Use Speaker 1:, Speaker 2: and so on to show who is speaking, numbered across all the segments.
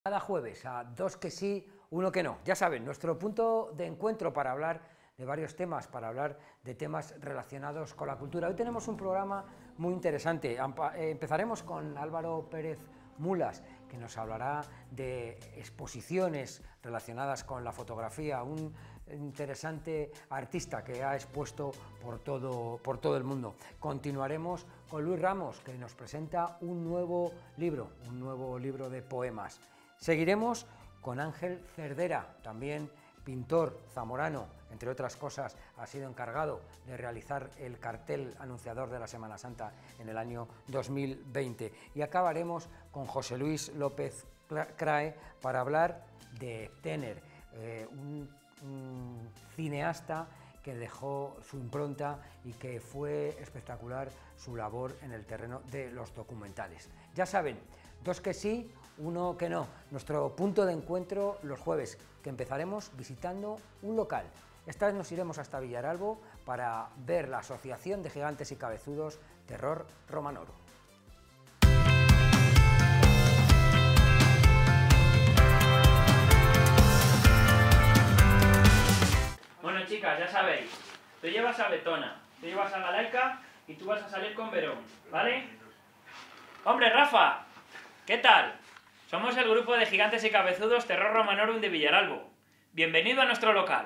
Speaker 1: Cada jueves a dos que sí, uno que no. Ya saben, nuestro punto de encuentro para hablar de varios temas, para hablar de temas relacionados con la cultura. Hoy tenemos un programa muy interesante. Empezaremos con Álvaro Pérez Mulas, que nos hablará de exposiciones relacionadas con la fotografía, un interesante artista que ha expuesto por todo el mundo. Continuaremos con Luis Ramos, que nos presenta un nuevo libro de poemas. Seguiremos con Ángel Cerdera, también pintor zamorano, entre otras cosas, ha sido encargado de realizar el cartel anunciador de la Semana Santa en el año 2020. Y acabaremos con José Luis López Crae para hablar de Tener, un cineasta que dejó su impronta y que fue espectacular su labor en el terreno de los documentales. Ya saben, dos que sí, uno que no. Nuestro punto de encuentro los jueves, que empezaremos visitando un local. Esta vez nos iremos hasta Villaralbo para ver la Asociación de Gigantes y Cabezudos Terror Romanorum.
Speaker 2: Bueno, chicas, ya sabéis, tú llevas a Betona, tú llevas a Galaica y tú vas a salir con Verón, ¿vale? ¡Hombre, Rafa! ¿Qué tal? Somos el grupo de Gigantes y Cabezudos Terror Romanorum de Villaralbo. Bienvenido a nuestro local.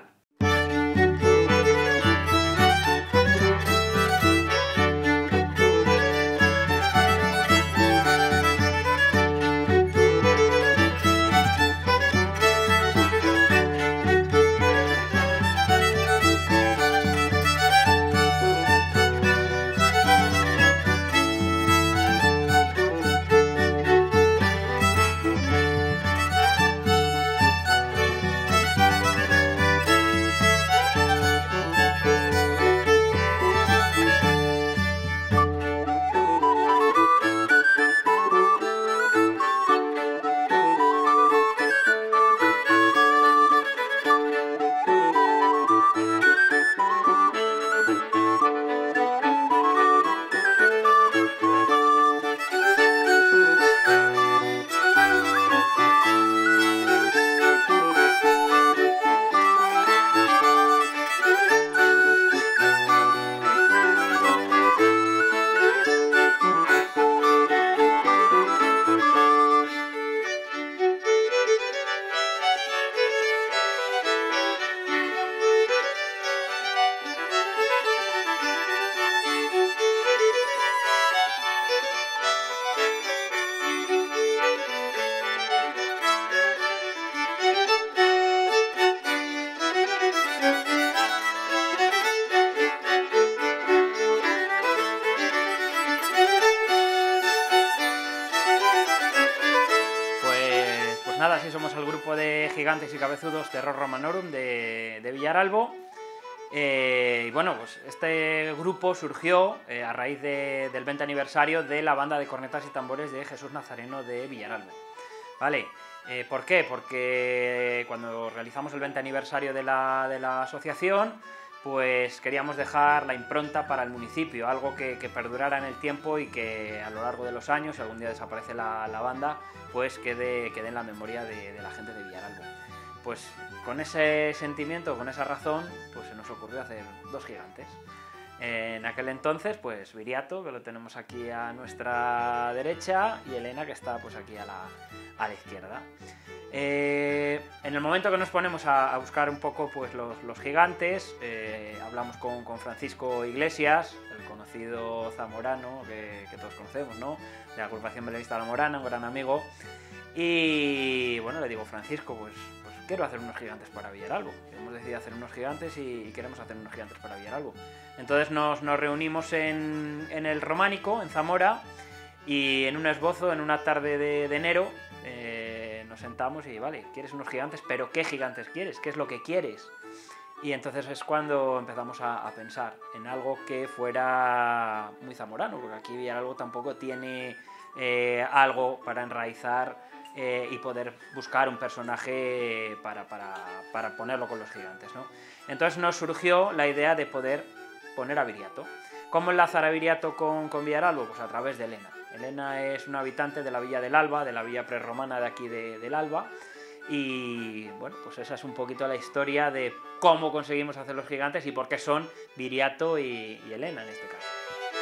Speaker 2: Nada, sí, somos el grupo de Gigantes y Cabezudos Terror Romanorum de Villaralbo. Y bueno, pues este grupo surgió a raíz del 20 aniversario de la banda de cornetas y tambores de Jesús Nazareno de Villaralbo. ¿Vale? ¿Por qué? Porque cuando realizamos el 20 aniversario de la asociación, pues queríamos dejar la impronta para el municipio, algo que perdurara en el tiempo y que a lo largo de los años, si algún día desaparece la banda, pues quede en la memoria de la gente de Villaralbo. Pues con ese sentimiento, con esa razón, pues se nos ocurrió hacer dos gigantes. En aquel entonces, pues Viriato, que lo tenemos aquí a nuestra derecha, y Elena, que está pues aquí a la izquierda. En el momento que nos ponemos a buscar un poco pues, los gigantes, hablamos con Francisco Iglesias, el conocido zamorano que todos conocemos, ¿no? De la agrupación Belenista La Morana, un gran amigo. Y bueno, le digo, Francisco, pues quiero hacer unos gigantes para Villaralbo. Hemos decidido hacer unos gigantes y queremos hacer unos gigantes para Villaralbo. Entonces nos reunimos en el Románico, en Zamora, y en un esbozo, en una tarde de enero, nos sentamos y, vale, ¿quieres unos gigantes? ¿Pero qué gigantes quieres? ¿Qué es lo que quieres? Y entonces es cuando empezamos a pensar en algo que fuera muy zamorano, porque aquí Villaralbo tampoco tiene algo para enraizar y poder buscar un personaje para ponerlo con los gigantes, ¿no? Entonces nos surgió la idea de poder poner a Viriato. ¿Cómo enlazar a Viriato con Villaralbo? Pues a través de Elena. Elena es una habitante de la villa del Alba, de la villa prerromana de aquí del Alba, y bueno, pues esa es un poquito la historia de cómo conseguimos hacer los gigantes y por qué son Viriato y Elena en este caso.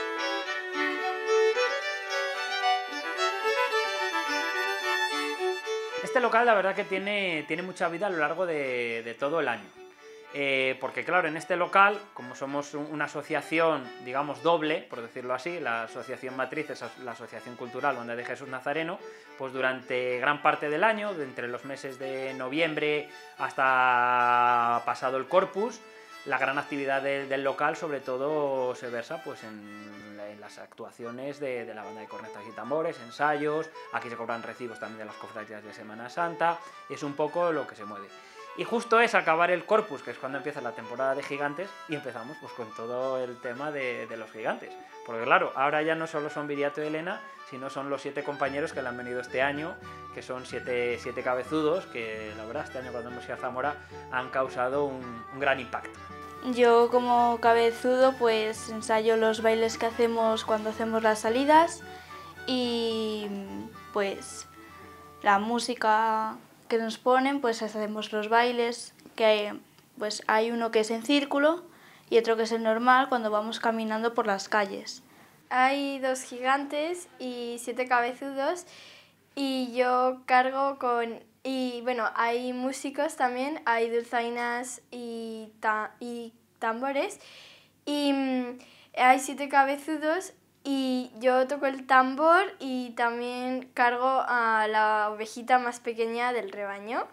Speaker 2: Este local la verdad que tiene mucha vida a lo largo de todo el año. Porque claro, en este local, como somos una asociación, digamos, doble, por decirlo así, la asociación matriz es la Asociación Cultural Onda de Jesús Nazareno, pues durante gran parte del año, entre los meses de noviembre hasta pasado el Corpus, la gran actividad del local sobre todo se versa pues en las actuaciones de la banda de cornetas y tambores, ensayos, aquí se cobran recibos también de las cofradías de Semana Santa, es un poco lo que se mueve. Y justo es acabar el Corpus, que es cuando empieza la temporada de gigantes, y empezamos pues con todo el tema de los gigantes. Porque claro, ahora ya no solo son Viriato y Elena, sino son los 7 compañeros que le han venido este año, que son 7 cabezudos, que la verdad este año cuando hemos ido a Zamora han causado un gran impacto.
Speaker 3: Yo como cabezudo pues ensayo los bailes que hacemos cuando hacemos las salidas y pues la música que nos ponen, pues hacemos los bailes, que pues hay uno que es en círculo y otro que es el normal cuando vamos caminando por las calles.
Speaker 4: Hay 2 gigantes y 7 cabezudos y yo cargo con... Y bueno, hay músicos también, hay dulzainas y tambores y hay 7 cabezudos y yo toco el tambor y también cargo a la ovejita más pequeña del rebaño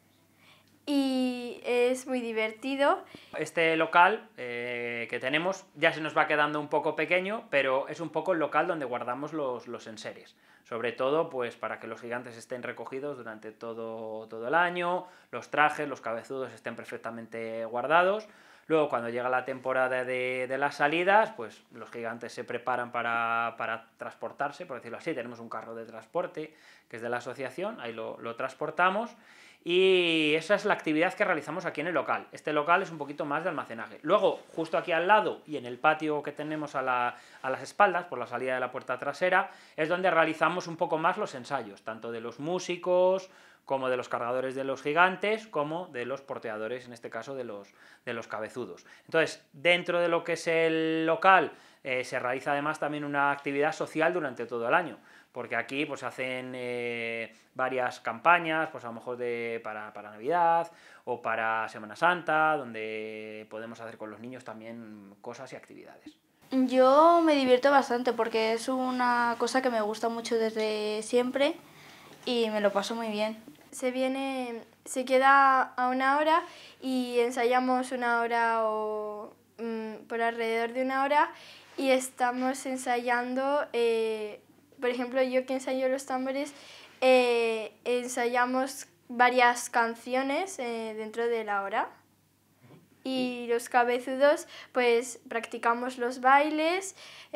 Speaker 4: y es muy divertido.
Speaker 2: Este local que tenemos ya se nos va quedando un poco pequeño, pero es un poco el local donde guardamos los enseres. Sobre todo pues para que los gigantes estén recogidos durante todo el año, los trajes, los cabezudos estén perfectamente guardados. Luego, cuando llega la temporada de las salidas, pues los gigantes se preparan para transportarse, por decirlo así. Tenemos un carro de transporte que es de la asociación, ahí lo transportamos. Y esa es la actividad que realizamos aquí en el local. Este local es un poquito más de almacenaje. Luego, justo aquí al lado y en el patio que tenemos a las espaldas, por la salida de la puerta trasera, es donde realizamos un poco más los ensayos, tanto de los músicos, como de los cargadores de los gigantes, como de los porteadores, en este caso de los cabezudos. Entonces, dentro de lo que es el local, se realiza además también una actividad social durante todo el año, porque aquí pues hacen varias campañas, pues a lo mejor para Navidad o para Semana Santa, donde podemos hacer con los niños también cosas y actividades.
Speaker 3: Yo me divierto bastante porque es una cosa que me gusta mucho desde siempre y me lo paso muy bien.
Speaker 4: Se queda a 1 hora y ensayamos 1 hora o por alrededor de 1 hora y estamos ensayando, por ejemplo, yo que ensayo los tambores, ensayamos varias canciones dentro de la hora. Y los cabezudos, pues practicamos los bailes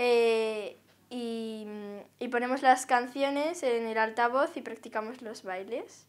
Speaker 4: y ponemos las canciones en el altavoz y practicamos los bailes.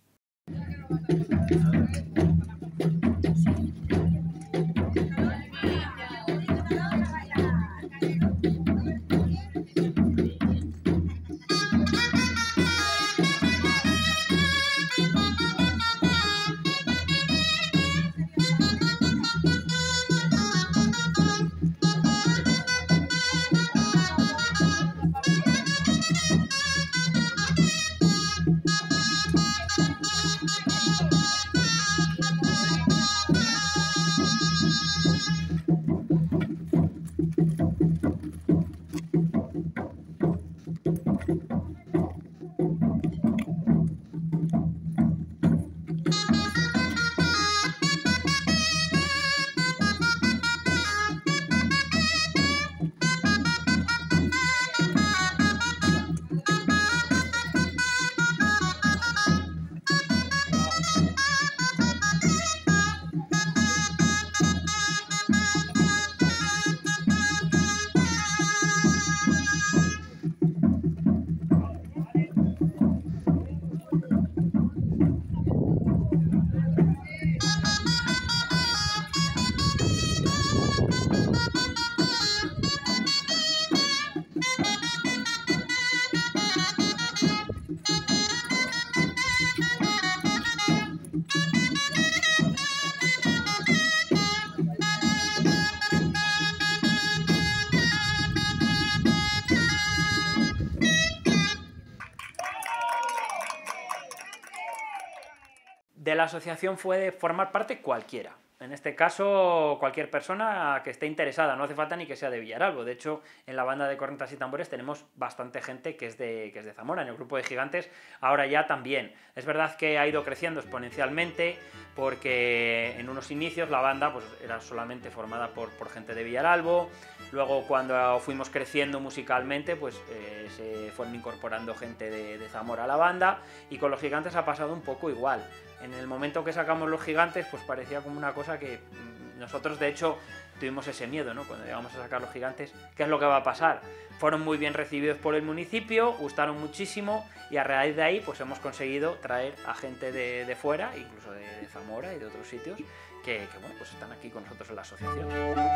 Speaker 2: de la asociación puede formar parte cualquiera. En este caso, cualquier persona que esté interesada, no hace falta ni que sea de Villaralbo. De hecho, en la banda de cornetas y tambores tenemos bastante gente que es de Zamora. En el grupo de Gigantes ahora ya también. Es verdad que ha ido creciendo exponencialmente porque en unos inicios la banda pues, era solamente formada por gente de Villaralbo. Luego, cuando fuimos creciendo musicalmente, pues se fueron incorporando gente de Zamora a la banda, y con los Gigantes ha pasado un poco igual. En el momento que sacamos los Gigantes, pues parecía como una cosa que nosotros, de hecho, tuvimos ese miedo, ¿no? Cuando llegamos a sacar los Gigantes, ¿qué es lo que va a pasar? Fueron muy bien recibidos por el municipio, gustaron muchísimo, y a raíz de ahí pues hemos conseguido traer a gente de fuera, incluso de Zamora y de otros sitios, que bueno, pues están aquí con nosotros en la asociación.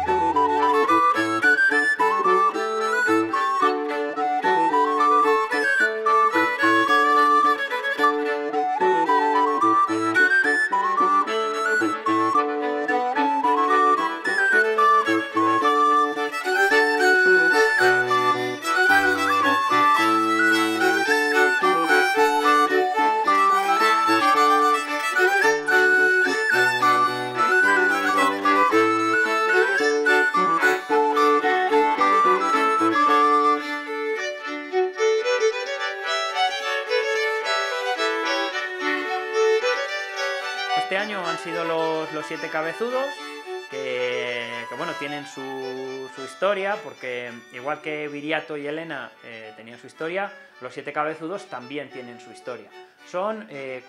Speaker 2: Este año han sido los 7 cabezudos, que bueno, tienen su historia, porque igual que Viriato y Elena tenían su historia, los 7 cabezudos también tienen su historia. Son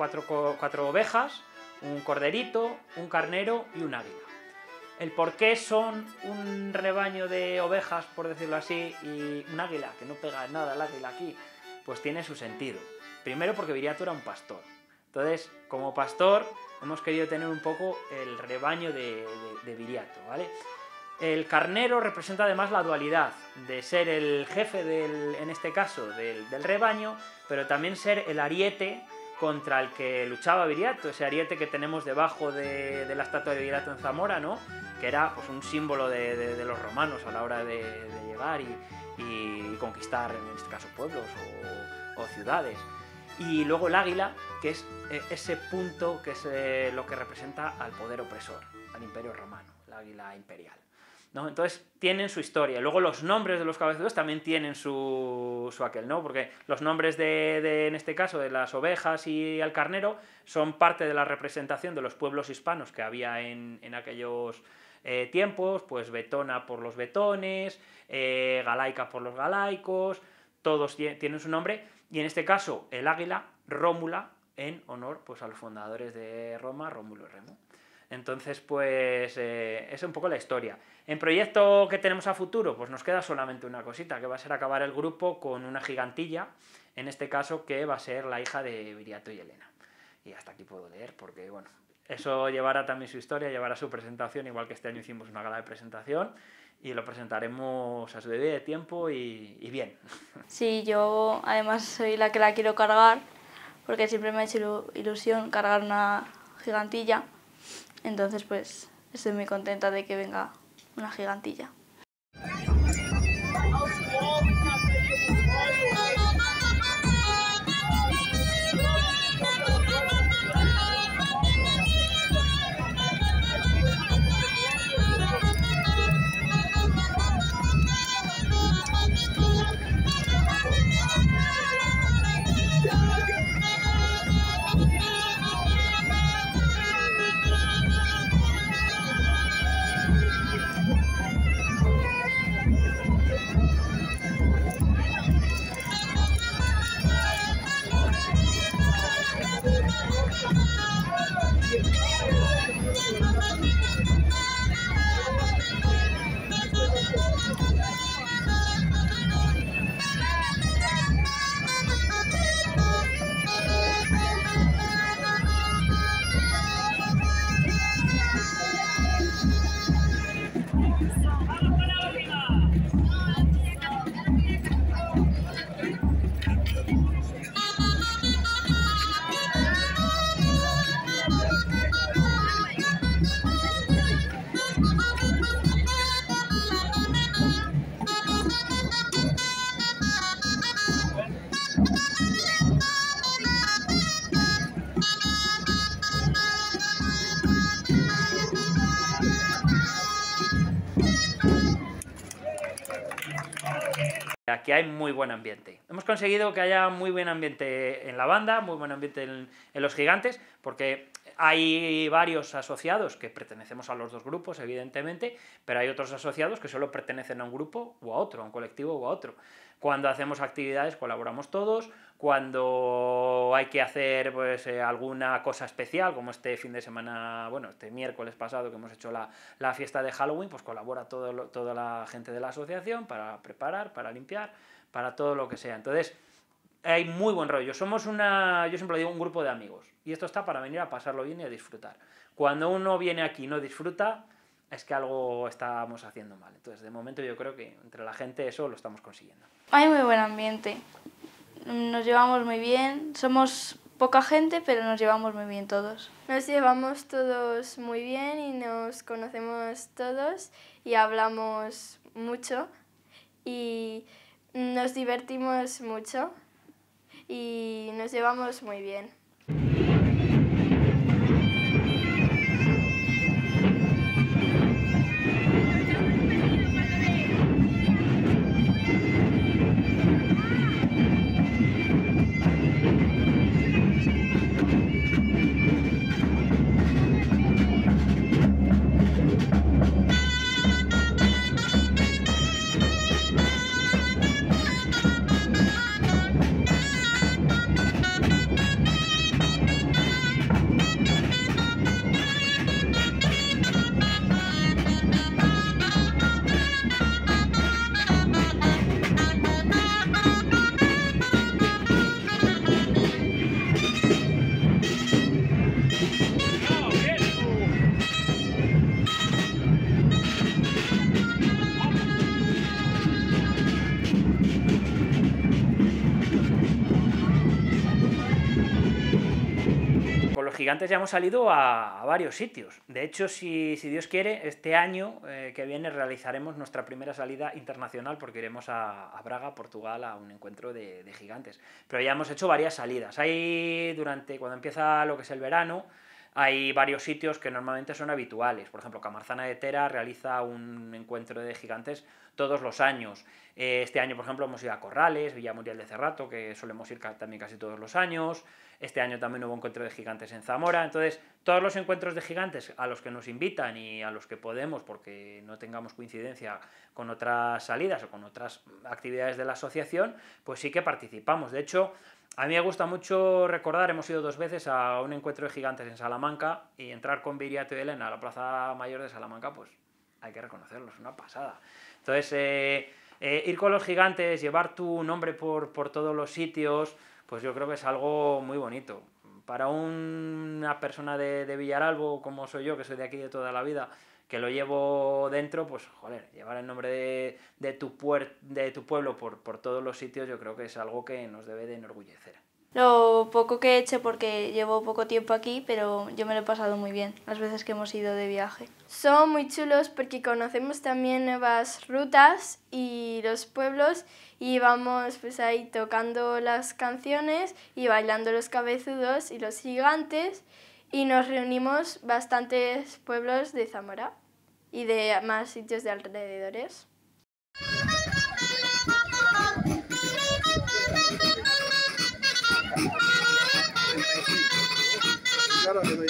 Speaker 2: 4 ovejas, un corderito, un carnero y un águila. El por qué son un rebaño de ovejas, por decirlo así, y un águila, que no pega nada el águila aquí, pues tiene su sentido. Primero porque Viriato era un pastor. Entonces, como pastor, hemos querido tener un poco el rebaño de Viriato, ¿vale? El carnero representa además la dualidad de ser el jefe, en este caso, del rebaño, pero también ser el ariete contra el que luchaba Viriato, ese ariete que tenemos debajo de la estatua de Viriato en Zamora, ¿no? Que era pues, un símbolo de los romanos a la hora de llegar y conquistar, en este caso, pueblos o ciudades. Y luego el águila, que es ese punto que es lo que representa al poder opresor, al imperio romano, el águila imperial, ¿no? Entonces tienen su historia. Luego los nombres de los cabezudos también tienen su aquel, ¿no? Porque los nombres en este caso, de las ovejas y el carnero, son parte de la representación de los pueblos hispanos que había en aquellos tiempos, pues Betona por los betones, Galaica por los galaicos, todos tienen su nombre. Y en este caso, el águila, Rómula, en honor pues, a los fundadores de Roma, Rómulo y Remo. Entonces, pues, es un poco la historia. En proyecto que tenemos a futuro, pues nos queda solamente una cosita, que va a ser acabar el grupo con una gigantilla, en este caso, que va a ser la hija de Viriato y Elena. Y hasta aquí puedo leer, porque, bueno, eso llevará también su historia, llevará su presentación, igual que este año hicimos una gala de presentación, y lo presentaremos a su debido tiempo y bien.
Speaker 3: Sí, yo además soy la que la quiero cargar, porque siempre me ha hecho ilusión cargar una gigantilla. Entonces, pues, estoy muy contenta de que venga una gigantilla.
Speaker 2: Aquí hay muy buen ambiente. Hemos conseguido que haya muy buen ambiente en la banda, muy buen ambiente en los gigantes, porque hay varios asociados que pertenecemos a los dos grupos, evidentemente, pero hay otros asociados que solo pertenecen a un grupo o a otro, a un colectivo o a otro. Cuando hacemos actividades colaboramos todos, cuando hay que hacer pues, alguna cosa especial, como este fin de semana, bueno, este miércoles pasado que hemos hecho la fiesta de Halloween, pues colabora toda la gente de la asociación para preparar, para limpiar, para todo lo que sea. Entonces, hay muy buen rollo. Somos yo siempre digo, un grupo de amigos. Y esto está para venir a pasarlo bien y a disfrutar. Cuando uno viene aquí y no disfruta, es que algo estamos haciendo mal. Entonces, de momento yo creo que entre la gente eso lo estamos consiguiendo.
Speaker 3: Hay muy buen ambiente. Nos llevamos muy bien. Somos poca gente, pero nos llevamos muy bien todos.
Speaker 4: Nos llevamos todos muy bien y nos conocemos todos y hablamos mucho y nos divertimos mucho y nos llevamos muy bien.
Speaker 2: Gigantes ya hemos salido a varios sitios. De hecho, si Dios quiere, este año que viene realizaremos nuestra primera salida internacional porque iremos a Braga, Portugal, a un encuentro de gigantes. Pero ya hemos hecho varias salidas. Cuando empieza lo que es el verano, hay varios sitios que normalmente son habituales. Por ejemplo, Camarzana de Tera realiza un encuentro de gigantes todos los años. Este año, por ejemplo, hemos ido a Corrales, Villamuriel de Cerrato, que solemos ir también casi todos los años. Este año también hubo encuentro de gigantes en Zamora. Entonces, todos los encuentros de gigantes a los que nos invitan y a los que podemos, porque no tengamos coincidencia con otras salidas o con otras actividades de la asociación, pues sí que participamos. De hecho, a mí me gusta mucho recordar, hemos ido 2 veces a un encuentro de gigantes en Salamanca y entrar con Viriato y Elena a la Plaza Mayor de Salamanca, pues hay que reconocerlo, es una pasada. Entonces, ir con los gigantes, llevar tu nombre por todos los sitios, pues yo creo que es algo muy bonito. Para una persona de Villaralbo, como soy yo, que soy de aquí de toda la vida, que lo llevo dentro, pues joder, llevar el nombre de tu pueblo por todos los sitios, yo creo que es algo que nos debe de enorgullecer.
Speaker 3: Lo poco que he hecho, porque llevo poco tiempo aquí, pero yo me lo he pasado muy bien las veces que hemos ido de viaje.
Speaker 4: Son muy chulos porque conocemos también nuevas rutas y los pueblos y vamos pues ahí tocando las canciones y bailando los cabezudos y los gigantes y nos reunimos bastantes pueblos de Zamora y de más sitios de alrededores.
Speaker 5: Ahora le doy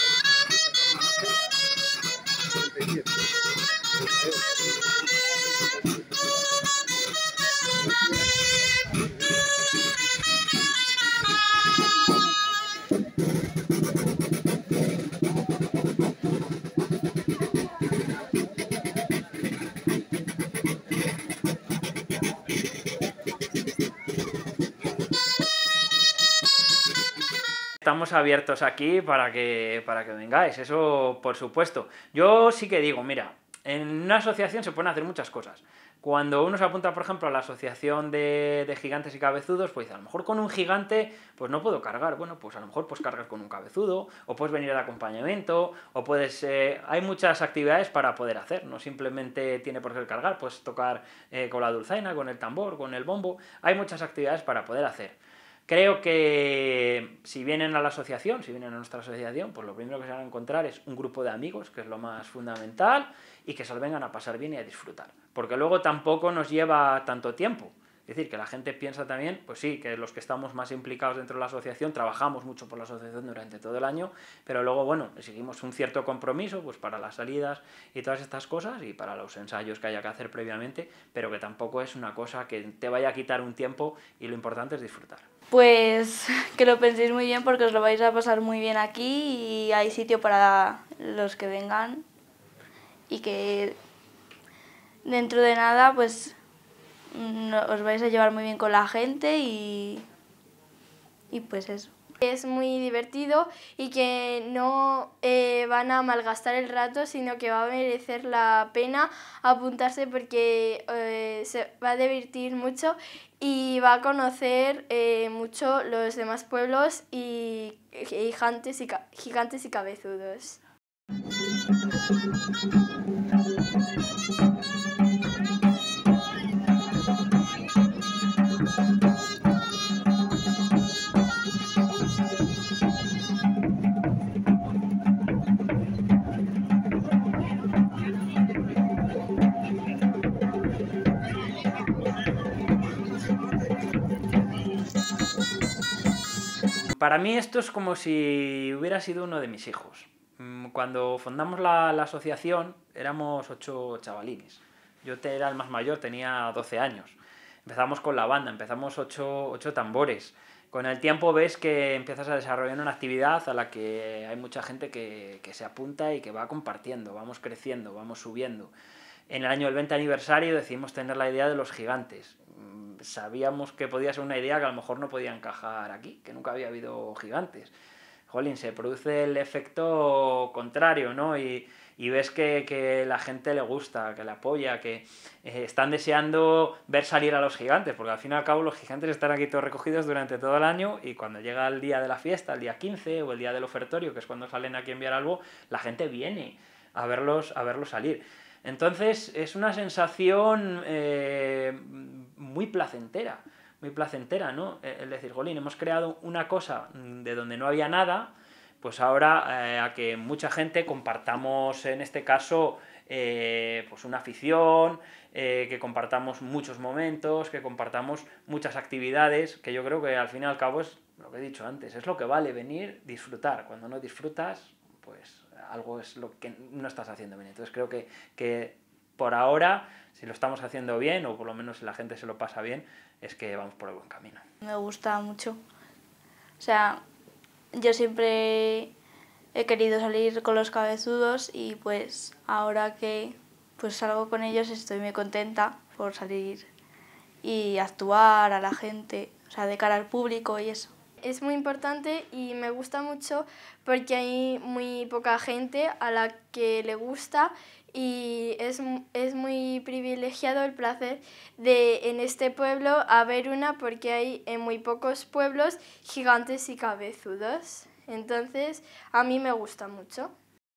Speaker 2: Estamos abiertos aquí para que vengáis, eso por supuesto. Yo sí que digo, mira, en una asociación se pueden hacer muchas cosas. Cuando uno se apunta, por ejemplo, a la asociación de gigantes y cabezudos, pues a lo mejor con un gigante pues no puedo cargar. Bueno, pues a lo mejor pues cargas con un cabezudo, o puedes venir de acompañamiento, o puedes... hay muchas actividades para poder hacer, no simplemente tiene por qué cargar, puedes tocar con la dulzaina, con el tambor, con el bombo, hay muchas actividades para poder hacer. Creo que si vienen a la asociación, si vienen a nuestra asociación, pues lo primero que se van a encontrar es un grupo de amigos, que es lo más fundamental, y que se lo vengan a pasar bien y a disfrutar. Porque luego tampoco nos lleva tanto tiempo. Es Es decir, que la gente piensa también, pues sí, que los que estamos más implicados dentro de la asociación trabajamos mucho por la asociación durante todo el año, pero luego, bueno, seguimos un cierto compromiso pues para las salidas y todas estas cosas y para los ensayos que haya que hacer previamente, pero que tampoco es una cosa que te vaya a quitar un tiempo y lo importante es disfrutar.
Speaker 3: Pues que lo penséis muy bien porque os lo vais a pasar muy bien aquí y hay sitio para los que vengan y que dentro de nada pues os vais a llevar muy bien con la gente y pues eso.
Speaker 4: Es muy divertido y que no van a malgastar el rato, sino que va a merecer la pena apuntarse porque se va a divertir mucho y va a conocer mucho los demás pueblos y gigantes y cabezudos.
Speaker 2: Para mí esto es como si hubiera sido uno de mis hijos. Cuando fundamos la asociación éramos 8 chavalines. Yo era el más mayor, tenía 12 años. Empezamos con la banda, empezamos 8 tambores. Con el tiempo ves que empiezas a desarrollar una actividad a la que hay mucha gente que se apunta y que va compartiendo, vamos creciendo, vamos subiendo. En el año del 20 aniversario decidimos tener la idea de los gigantes. Sabíamos que podía ser una idea que a lo mejor no podía encajar aquí, que nunca había habido gigantes. Jolín, se produce el efecto contrario, ¿no? Y ves que la gente le gusta, que le apoya, que están deseando ver salir a los gigantes, porque al fin y al cabo los gigantes están aquí todos recogidos durante todo el año y cuando llega el día de la fiesta, el día 15 o el día del ofertorio, que es cuando salen aquí en Villaralbo, la gente viene a verlos salir. Entonces es una sensación muy placentera, ¿no? Es decir, jolín, hemos creado una cosa de donde no había nada, pues ahora a que mucha gente compartamos, en este caso, pues una afición, que compartamos muchos momentos, que compartamos muchas actividades, que yo creo que al fin y al cabo es lo que he dicho antes, es lo que vale venir, disfrutar. Cuando no disfrutas, pues algo es lo que no estás haciendo bien. Entonces creo que por ahora, si lo estamos haciendo bien, o por lo menos si la gente se lo pasa bien, es que vamos por el buen camino.
Speaker 3: Me gusta mucho. O sea, yo siempre he querido salir con los cabezudos y pues ahora que pues salgo con ellos estoy muy contenta por salir y actuar a la gente, o sea, de cara al público y eso.
Speaker 4: Es muy importante y me gusta mucho porque hay muy poca gente a la que le gusta y es muy privilegiado el placer de en este pueblo haber una porque hay en muy pocos pueblos gigantes y cabezudos. Entonces a mí me gusta mucho.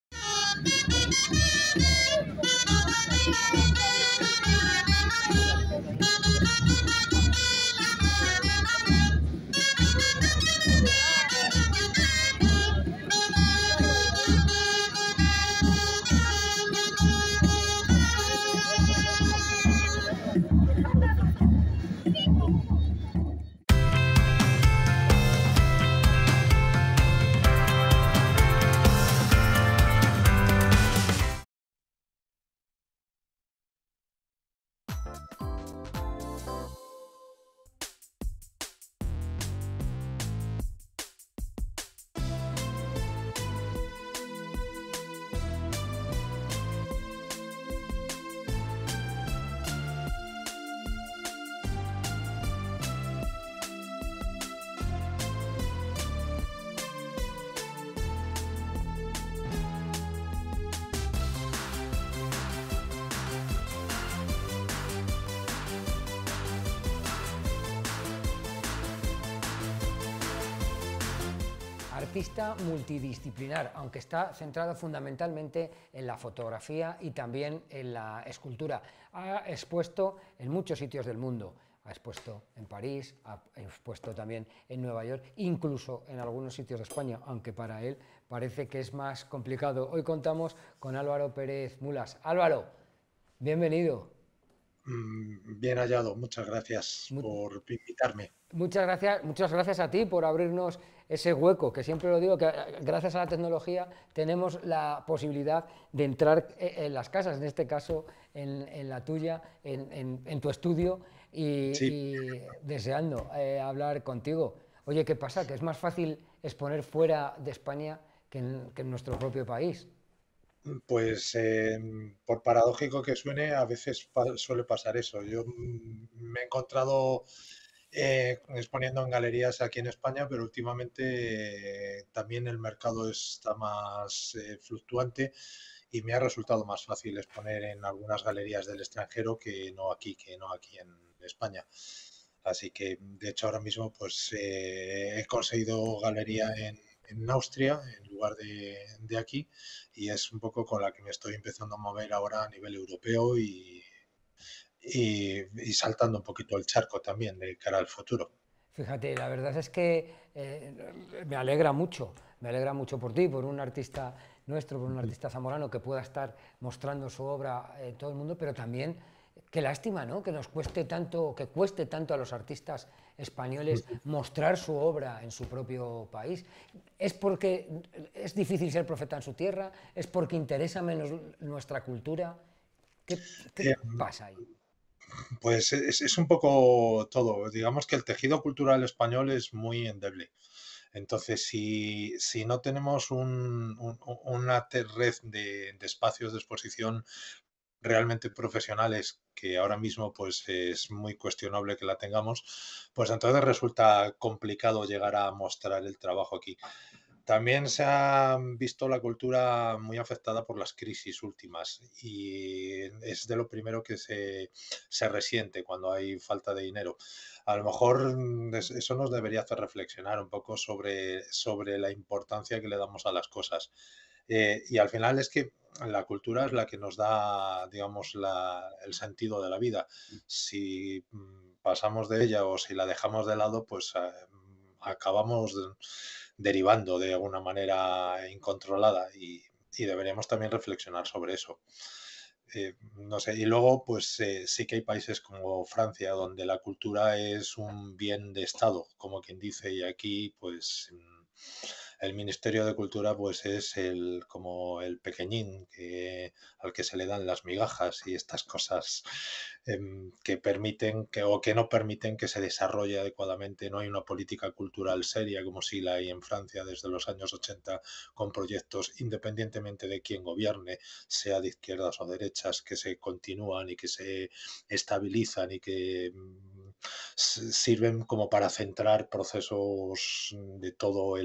Speaker 1: Artista multidisciplinar, aunque está centrado fundamentalmente en la fotografía y también en la escultura. Ha expuesto en muchos sitios del mundo, ha expuesto en París, ha expuesto también en Nueva York, incluso en algunos sitios de España, aunque para él parece que es más complicado. Hoy contamos con Álvaro Pérez Mulas. Álvaro, bienvenido.
Speaker 5: Bien hallado, muchas gracias
Speaker 1: Mu-
Speaker 5: por invitarme.
Speaker 1: Muchas gracias a ti por abrirnos ese hueco, que siempre lo digo, que gracias a la tecnología tenemos la posibilidad de entrar en las casas, en este caso en la tuya, en tu estudio,
Speaker 5: Sí,
Speaker 1: y deseando hablar contigo. Oye, ¿qué pasa? Que es más fácil exponer fuera de España que en nuestro propio país.
Speaker 5: pues por paradójico que suene, a veces suele pasar eso. Yo me he encontrado exponiendo en galerías aquí en España, pero últimamente también el mercado está más fluctuante y me ha resultado más fácil exponer en algunas galerías del extranjero que no aquí en España. Así que, de hecho, ahora mismo pues he conseguido galería en Austria en lugar de aquí y es un poco con la que me estoy empezando a mover ahora a nivel europeo y saltando un poquito el charco también de cara al futuro.
Speaker 1: Fíjate, la verdad es que me alegra mucho por ti, por un artista nuestro, por un artista zamorano que pueda estar mostrando su obra en todo el mundo, pero también qué lástima, ¿no? Que nos cueste tanto, que cueste tanto a los artistas españoles mostrar su obra en su propio país. ¿Es porque es difícil ser profeta en su tierra? ¿Es porque interesa menos nuestra cultura? ¿Qué
Speaker 5: Eh,
Speaker 1: pasa ahí?
Speaker 5: Pues es un poco todo. Digamos que el tejido cultural español es muy endeble. Entonces, si no tenemos una red de espacios de exposición realmente profesionales, que ahora mismo pues es muy cuestionable que la tengamos, pues entonces resulta complicado llegar a mostrar el trabajo aquí. También se ha visto la cultura muy afectada por las crisis últimas y es de lo primero que se resiente cuando hay falta de dinero. A lo mejor eso nos debería hacer reflexionar un poco sobre la importancia que le damos a las cosas. Y al final es que la cultura es la que nos da, digamos, el sentido de la vida. Si pasamos de ella o si la dejamos de lado, pues acabamos derivando de alguna manera incontrolada y deberíamos también reflexionar sobre eso. No sé, y luego pues sí que hay países como Francia donde la cultura es un bien de Estado, como quien dice, y aquí pues el Ministerio de Cultura pues es como el pequeñín al que se le dan las migajas y estas cosas que permiten o que no permiten que se desarrolle adecuadamente. No hay una política cultural seria como sí la hay en Francia desde los años 80 con proyectos independientemente de quién gobierne, sea de izquierdas o derechas, que se continúan y que se estabilizan y que sirven como para centrar procesos de todo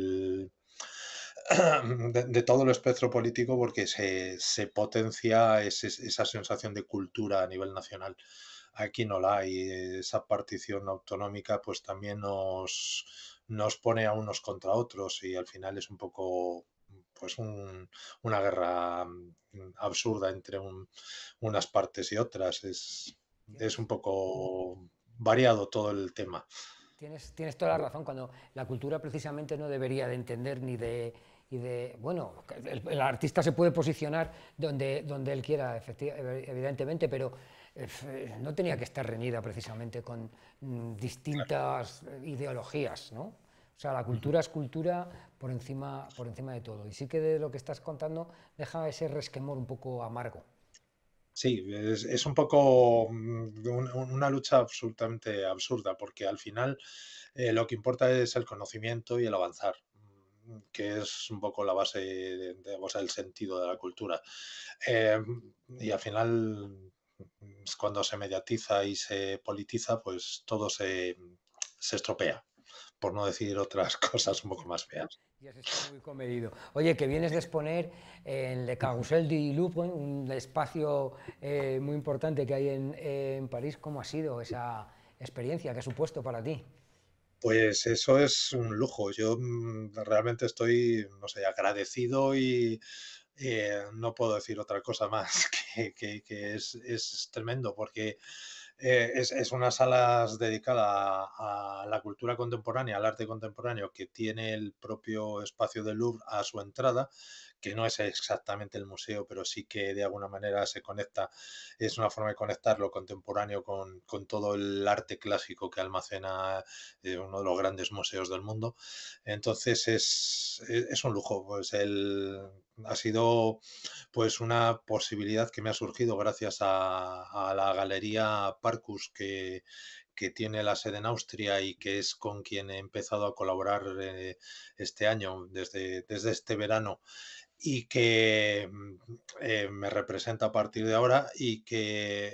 Speaker 5: de todo el espectro político porque se potencia esa sensación de cultura a nivel nacional. Aquí no la hay. Esa partición autonómica pues también nos pone a unos contra otros y al final es un poco pues una guerra absurda entre unas partes y otras. Es
Speaker 1: Tienes,
Speaker 5: un poco variado todo el tema.
Speaker 1: Tienes toda la razón, cuando la cultura precisamente no debería de entender ni de... bueno, el artista se puede posicionar donde él quiera, evidentemente, pero no tenía que estar reñida precisamente con distintas ideologías, ¿no? O sea, la cultura es cultura por encima de todo. Y sí que de lo que estás contando deja ese resquemor un poco amargo.
Speaker 5: Sí, es un poco una lucha absolutamente absurda, porque al final lo que importa es el conocimiento y el avanzar, que es un poco la base, o sea, el sentido de la cultura. Eh, y al final, cuando se mediatiza y se politiza, pues todo se estropea, por no decir otras cosas un poco más feas.
Speaker 1: Y has estado muy comedido. Oye, que vienes de exponer en Le Carrousel du Louvre, un espacio muy importante que hay en París. ¿Cómo ha sido esa experiencia? ¿Qué ha supuesto para ti?
Speaker 5: Pues eso es un lujo. Yo realmente estoy, no sé, agradecido y no puedo decir otra cosa más que es tremendo porque Es una sala dedicada a la cultura contemporánea, al arte contemporáneo, que tiene el propio espacio del Louvre a su entrada, que no es exactamente el museo, pero sí que de alguna manera se conecta, es una forma de conectar lo contemporáneo con todo el arte clásico que almacena uno de los grandes museos del mundo. Entonces es un lujo, pues ha sido pues una posibilidad que me ha surgido gracias a la Galería Parcus que tiene la sede en Austria y que es con quien he empezado a colaborar este año, desde este verano, y que me representa a partir de ahora y que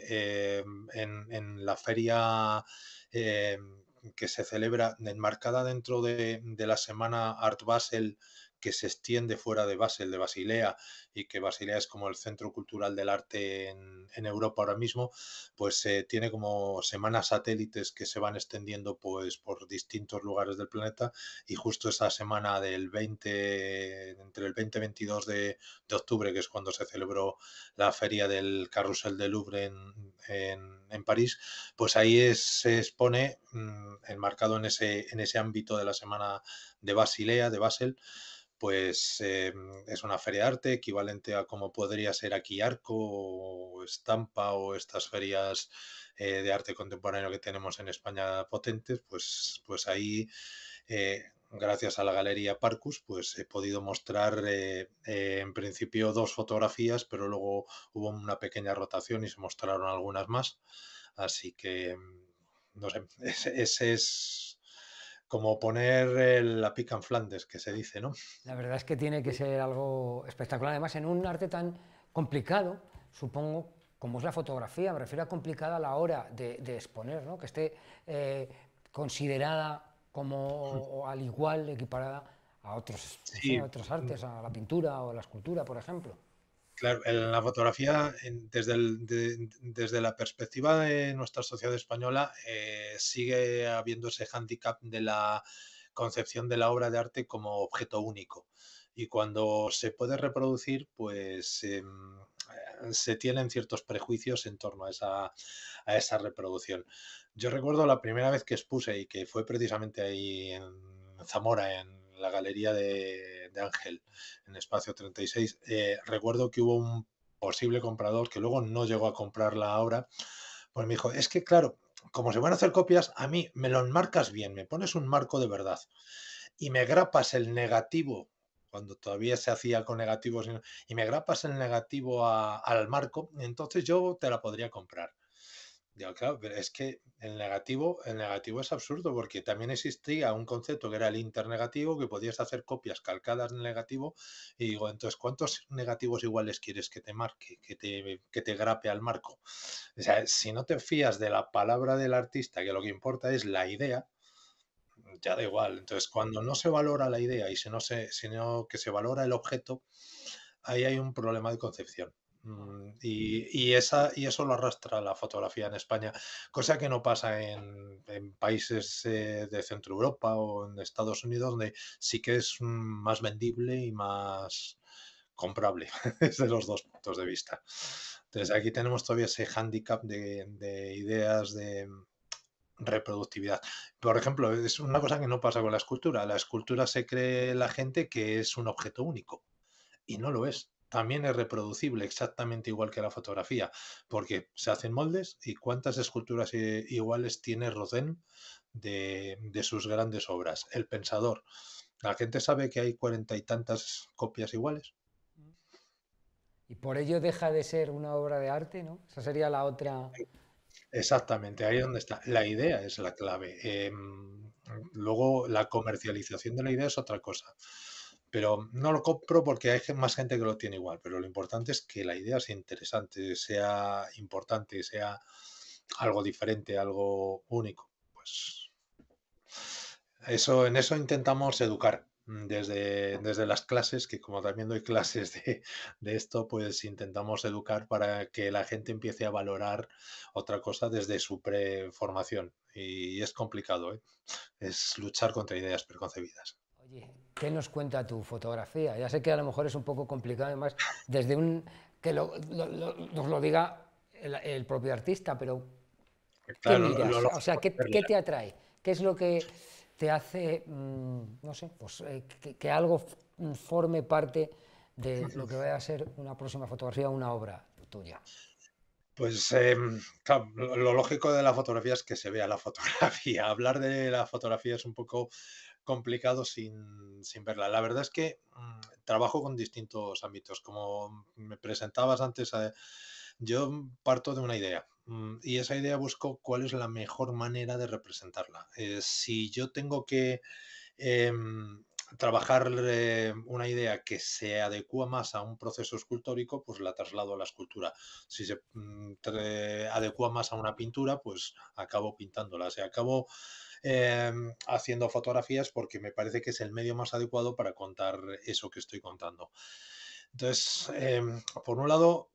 Speaker 5: en la feria eh, que se celebra enmarcada dentro de la semana Art Basel, que se extiende fuera de Basel, de Basilea, y que Basilea es como el centro cultural del arte en Europa ahora mismo, pues tiene como semanas satélites que se van extendiendo pues por distintos lugares del planeta, y justo esa semana entre el 20 y 22 de octubre, que es cuando se celebró la feria del Carrusel del Louvre en París, pues ahí se expone, enmarcado en ese ámbito de la semana de Basilea, de Basel, pues es una feria de arte equivalente a como podría ser aquí Arco o Estampa o estas ferias de arte contemporáneo que tenemos en España potentes, pues ahí, gracias a la Galería Parcus, pues he podido mostrar en principio 2 fotografías, pero luego hubo una pequeña rotación y se mostraron algunas más. Así que, no sé, ese es como poner la pica en Flandes, que se dice, ¿no?
Speaker 1: La verdad es que tiene que ser algo espectacular, además en un arte tan complicado, supongo, como es la fotografía, me refiero a complicada a la hora de exponer, ¿no? Que esté considerada como al igual, equiparada a otros, no sé,
Speaker 5: Sí,
Speaker 1: a otras artes, a la pintura o a la escultura, por ejemplo.
Speaker 5: claro, en la fotografía, desde la perspectiva de nuestra sociedad española, sigue habiendo ese hándicap de la concepción de la obra de arte como objeto único. Y cuando se puede reproducir, pues se tienen ciertos prejuicios en torno a esa reproducción. Yo recuerdo la primera vez que expuse, y que fue precisamente ahí en Zamora, en la galería de Ángel, en Espacio 36. Recuerdo que hubo un posible comprador que luego no llegó a comprar la obra, pues me dijo, es que claro, como se van a hacer copias, a mí me lo enmarcas bien, me pones un marco de verdad y me grapas el negativo, cuando todavía se hacía con negativos, y me grapas el negativo al marco, entonces yo te la podría comprar. Digo, claro, pero es que el negativo es absurdo, porque también existía un concepto que era el internegativo, que podías hacer copias calcadas del negativo, y digo, entonces, ¿cuántos negativos iguales quieres que te marque, que te grape al marco? O sea, si no te fías de la palabra del artista, que lo que importa es la idea, ya da igual. Entonces, cuando no se valora la idea y sino que se valora el objeto, ahí hay un problema de concepción. Y eso lo arrastra la fotografía en España, cosa que no pasa en países de Centro Europa o en Estados Unidos, donde sí que es más vendible y más comprable desde los dos puntos de vista. Entonces aquí tenemos todavía ese hándicap de ideas de reproductividad. Por ejemplo, es una cosa que no pasa con la escultura. La escultura se cree la gente que es un objeto único y no lo es. También es reproducible exactamente igual que la fotografía, porque se hacen moldes. ¿Y cuántas esculturas iguales tiene Rodin de sus grandes obras? El Pensador. La gente sabe que hay 40 y tantas copias iguales.
Speaker 1: Y por ello deja de ser una obra de arte, ¿no? Esa sería la otra.
Speaker 5: Exactamente, ahí es donde está. La idea es la clave. Luego, la comercialización de la idea es otra cosa. Pero no lo compro porque hay más gente que lo tiene igual. Pero lo importante es que la idea sea interesante, sea importante, sea algo diferente, algo único. Pues en eso intentamos educar desde las clases, que como también doy clases de esto, pues intentamos educar para que la gente empiece a valorar otra cosa desde su preformación. Y es complicado, ¿eh? Es luchar contra ideas preconcebidas.
Speaker 1: Oye, ¿qué nos cuenta tu fotografía? Ya sé que a lo mejor es un poco complicado, además, que nos lo diga el propio artista, pero ¿Qué
Speaker 5: Claro, lo
Speaker 1: miras? O
Speaker 5: lógico
Speaker 1: sea,
Speaker 5: es
Speaker 1: qué
Speaker 5: verla.
Speaker 1: te atrae? ¿Qué es lo que te hace, no sé, pues que algo forme parte de lo que vaya a ser una próxima fotografía, una obra tuya?
Speaker 5: Pues, claro, lo lógico de la fotografía es que se vea la fotografía. Hablar de la fotografía es un poco complicado sin verla. La verdad es que trabajo con distintos ámbitos. Como me presentabas antes, yo parto de una idea y esa idea busco cuál es la mejor manera de representarla. Si yo tengo que em, trabajar una idea que se adecua más a un proceso escultórico, pues la traslado a la escultura. Si se adecua más a una pintura, pues acabo pintándola. O sea, acabo haciendo fotografías porque me parece que es el medio más adecuado para contar eso que estoy contando. Entonces, por un lado,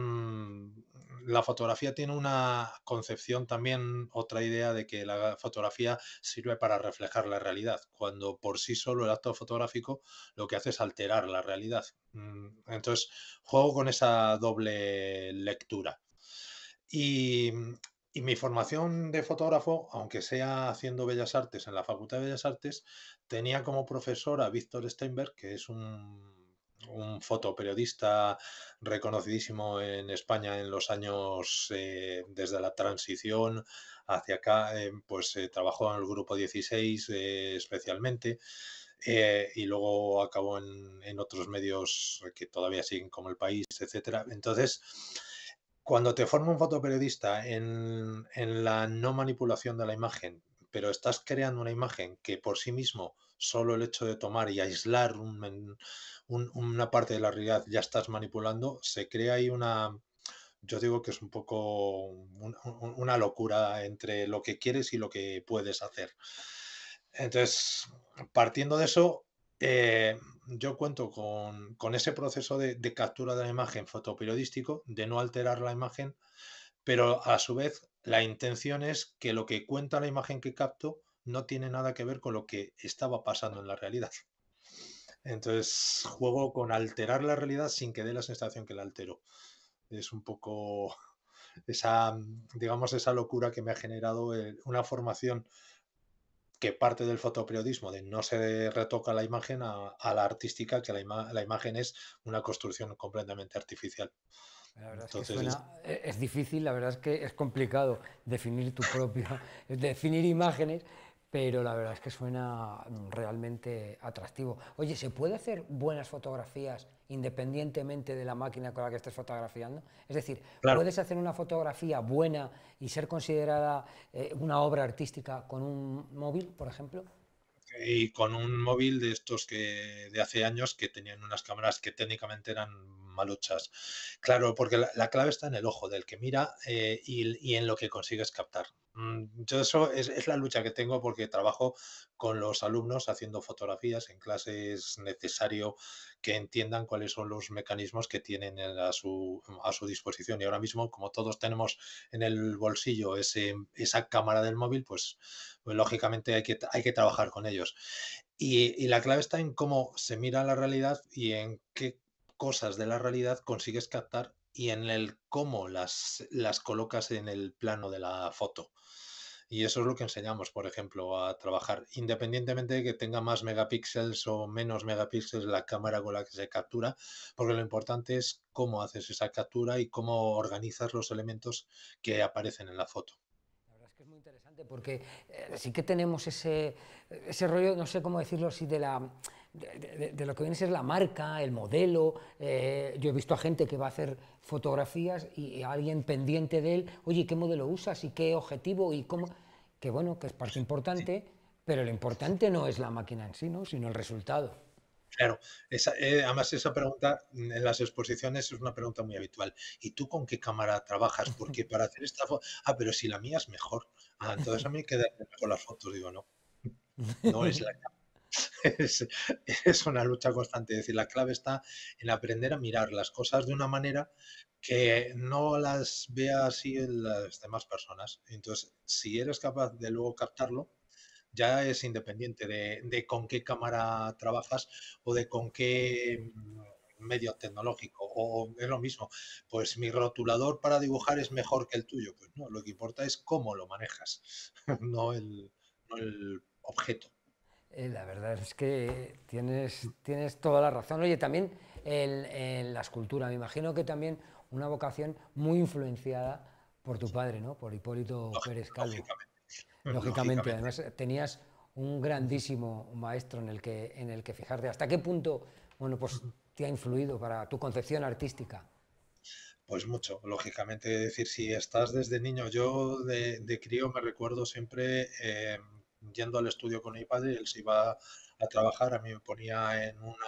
Speaker 5: la fotografía tiene una concepción también, otra idea de que la fotografía sirve para reflejar la realidad, cuando por sí solo el acto fotográfico lo que hace es alterar la realidad. Entonces, juego con esa doble lectura. Y, y mi formación de fotógrafo, aunque sea haciendo Bellas Artes en la Facultad de Bellas Artes, tenía como profesor a Víctor Steinberg, que es un fotoperiodista reconocidísimo en España en los años desde la transición hacia acá, pues trabajó en el Grupo 16 especialmente. Y luego acabó en otros medios que todavía siguen como El País, etcétera. Entonces, cuando te forma un fotoperiodista en la no manipulación de la imagen, pero estás creando una imagen que por sí mismo, solo el hecho de tomar y aislar una parte de la realidad ya estás manipulando, se crea ahí yo digo que es un poco una locura entre lo que quieres y lo que puedes hacer. Entonces, partiendo de eso, yo cuento con ese proceso de captura de la imagen fotoperiodístico, de no alterar la imagen, pero a su vez la intención es que lo que cuenta la imagen que capto no tiene nada que ver con lo que estaba pasando en la realidad. Entonces, juego con alterar la realidad sin que dé la sensación que la altero. Es un poco esa, digamos, esa locura que me ha generado una formación que parte del fotoperiodismo, de no se retoca la imagen a la artística, que la imagen es una construcción completamente artificial.
Speaker 1: La verdad es que
Speaker 5: Entonces,
Speaker 1: suena, es difícil, la verdad es que es complicado definir tu propio, definir imágenes, pero la verdad es que suena realmente atractivo. Oye, ¿se puede hacer buenas fotografías independientemente de la máquina con la que estés fotografiando? Es decir,
Speaker 5: claro,
Speaker 1: ¿puedes hacer una fotografía buena y ser considerada una obra artística con un móvil, por ejemplo?
Speaker 5: y con un móvil de estos que de hace años que tenían unas cámaras que técnicamente eran maluchas. Claro, porque la clave está en el ojo del que mira y en lo que consigues captar. Yo eso es la lucha que tengo porque trabajo con los alumnos haciendo fotografías. En clase es necesario que entiendan cuáles son los mecanismos que tienen a su disposición. Y ahora mismo, como todos tenemos en el bolsillo esa cámara del móvil, pues lógicamente hay que trabajar con ellos. Y la clave está en cómo se mira la realidad y en qué cosas de la realidad consigues captar y en el cómo las colocas en el plano de la foto. Y eso es lo que enseñamos, por ejemplo, a trabajar, independientemente de que tenga más megapíxeles o menos megapíxeles la cámara con la que se captura, porque lo importante es cómo haces esa captura y cómo organizas los elementos que aparecen en la foto.
Speaker 1: La verdad es que es muy interesante porque sí que tenemos ese rollo, no sé cómo decirlo así, de lo que viene a ser la marca, el modelo. Yo he visto a gente que va a hacer fotografías y a alguien pendiente de él, oye, ¿qué modelo usas y qué objetivo y cómo? Que bueno, que es parte importante, pero lo importante no es la máquina en sí, ¿no? Sino el resultado.
Speaker 5: Claro, además esa pregunta en las exposiciones es una pregunta muy habitual. ¿Y tú con qué cámara trabajas? Porque para hacer esta foto, pero si la mía es mejor. Entonces a mí quedan mejor las fotos. Digo, no, no es la cámara. Es, es una lucha constante. Es decir, la clave está en aprender a mirar las cosas de una manera que no las vea así en las demás personas. Entonces, si eres capaz de luego captarlo, ya es independiente de con qué cámara trabajas o de con qué medio tecnológico, o es lo mismo, pues mi rotulador para dibujar es mejor que el tuyo. Pues no, lo que importa es cómo lo manejas, no el objeto.
Speaker 1: La verdad es que tienes toda la razón. Oye, también en la escultura, me imagino que también una vocación muy influenciada por tu padre, ¿no? Por Hipólito Pérez Calvo. Lógicamente, además tenías un grandísimo maestro en el que fijarte. ¿Hasta qué punto, bueno, pues te ha influido para tu concepción artística?
Speaker 5: Pues mucho, lógicamente. Es decir, si estás desde niño, yo de crío me recuerdo siempre yendo al estudio con mi padre, él se iba a trabajar, a mí me ponía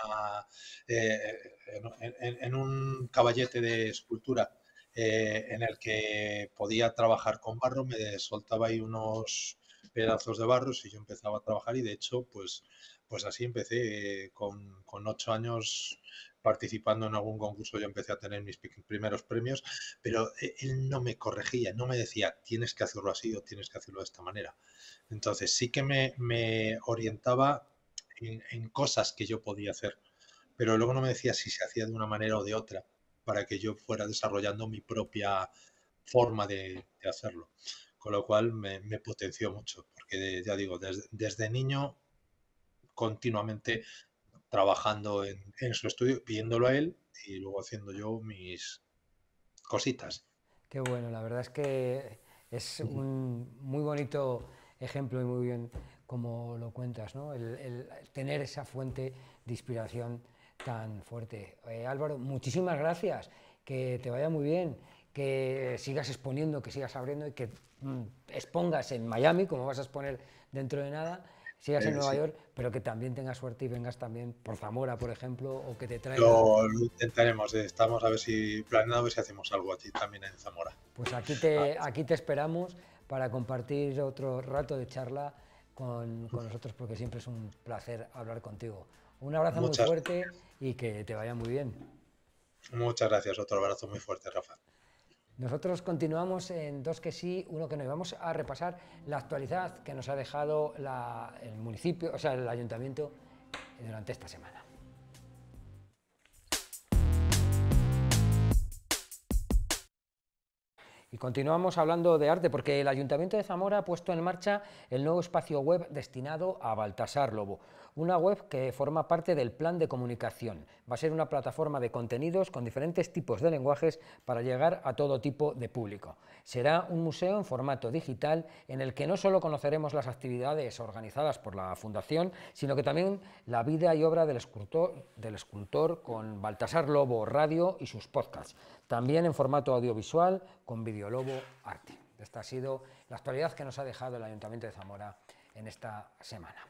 Speaker 5: en un caballete de escultura en el que podía trabajar con barro, me soltaba ahí unos pedazos de barro y yo empezaba a trabajar y de hecho, pues así empecé con 8 años participando en algún concurso, yo empecé a tener mis primeros premios, pero él no me corregía, no me decía tienes que hacerlo así o tienes que hacerlo de esta manera. Entonces sí que me orientaba en cosas que yo podía hacer, pero luego no me decía si se hacía de una manera o de otra, para que yo fuera desarrollando mi propia forma de hacerlo. Con lo cual me potenció mucho, porque ya digo, desde niño continuamente trabajando en su estudio, viéndolo a él y luego haciendo yo mis cositas.
Speaker 1: Qué bueno, la verdad es que es un muy bonito ejemplo y muy bien como lo cuentas, ¿no? El tener esa fuente de inspiración tan fuerte. Álvaro, muchísimas gracias, que te vaya muy bien, que sigas exponiendo, que sigas abriendo y que expongas en Miami, como vas a exponer dentro de nada, sigas en Nueva York, pero que también tengas suerte y vengas también por Zamora, por ejemplo, o que te traigan.
Speaker 5: Lo intentaremos, estamos a ver si planeando a ver si hacemos algo aquí también en Zamora.
Speaker 1: Pues aquí te esperamos para compartir otro rato de charla con nosotros, porque siempre es un placer hablar contigo. Un abrazo muy fuerte y que te vaya muy bien.
Speaker 5: Muchas gracias, otro abrazo muy fuerte, Rafa.
Speaker 1: Nosotros continuamos en Dos que sí, uno que no, y vamos a repasar la actualidad que nos ha dejado el municipio, o sea, el ayuntamiento durante esta semana. Y continuamos hablando de arte porque el Ayuntamiento de Zamora ha puesto en marcha el nuevo espacio web destinado a Baltasar Lobo, una web que forma parte del plan de comunicación. Va a ser una plataforma de contenidos con diferentes tipos de lenguajes para llegar a todo tipo de público. Será un museo en formato digital en el que no solo conoceremos las actividades organizadas por la Fundación, sino que también la vida y obra del escultor con Baltasar Lobo Radio y sus podcasts. También en formato audiovisual con Videolobo Arte. Esta ha sido la actualidad que nos ha dejado el Ayuntamiento de Zamora en esta semana.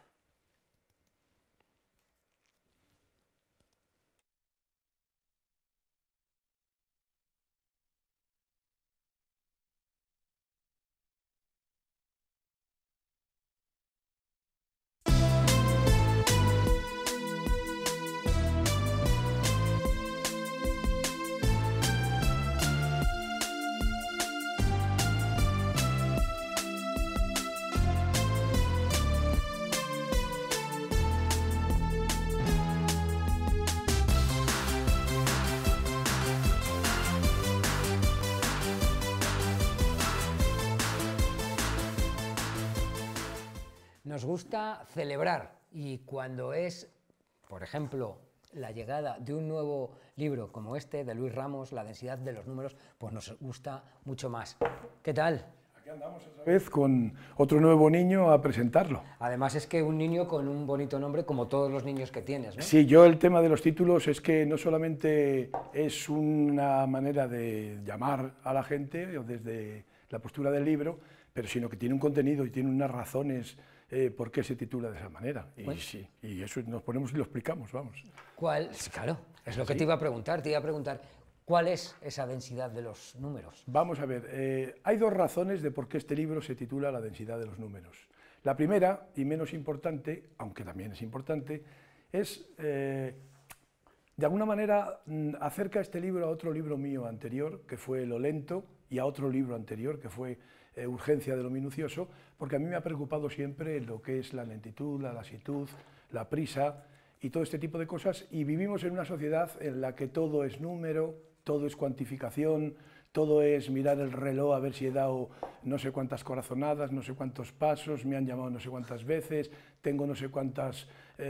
Speaker 1: Nos gusta celebrar y cuando es, por ejemplo, la llegada de un nuevo libro como este de Luis Ramos, La densidad de los números, pues nos gusta mucho más. ¿Qué tal?
Speaker 6: Aquí andamos otra vez con otro nuevo niño a presentarlo.
Speaker 1: Además es que un niño con un bonito nombre como todos los niños que tienes, ¿no?
Speaker 6: Sí, yo el tema de los títulos es que no solamente es una manera de llamar a la gente desde la postura del libro, pero sino que tiene un contenido y tiene unas razones por qué se titula de esa manera. Y, bueno, sí, y eso nos ponemos y lo explicamos, vamos.
Speaker 1: ¿Cuál? Claro, es lo que te iba a preguntar. ¿Cuál es esa densidad de los números?
Speaker 6: Vamos a ver, hay dos razones de por qué este libro se titula La densidad de los números. La primera, y menos importante, aunque también es importante, es, de alguna manera, acerca este libro a otro libro mío anterior, que fue Lo lento, y a otro libro anterior, que fue Urgencia de lo minucioso, porque a mí me ha preocupado siempre lo que es la lentitud, la lasitud, la prisa, y todo este tipo de cosas, y vivimos en una sociedad en la que todo es número, todo es cuantificación, todo es mirar el reloj a ver si he dado no sé cuántas corazonadas, no sé cuántos pasos, me han llamado no sé cuántas veces, tengo no sé cuántas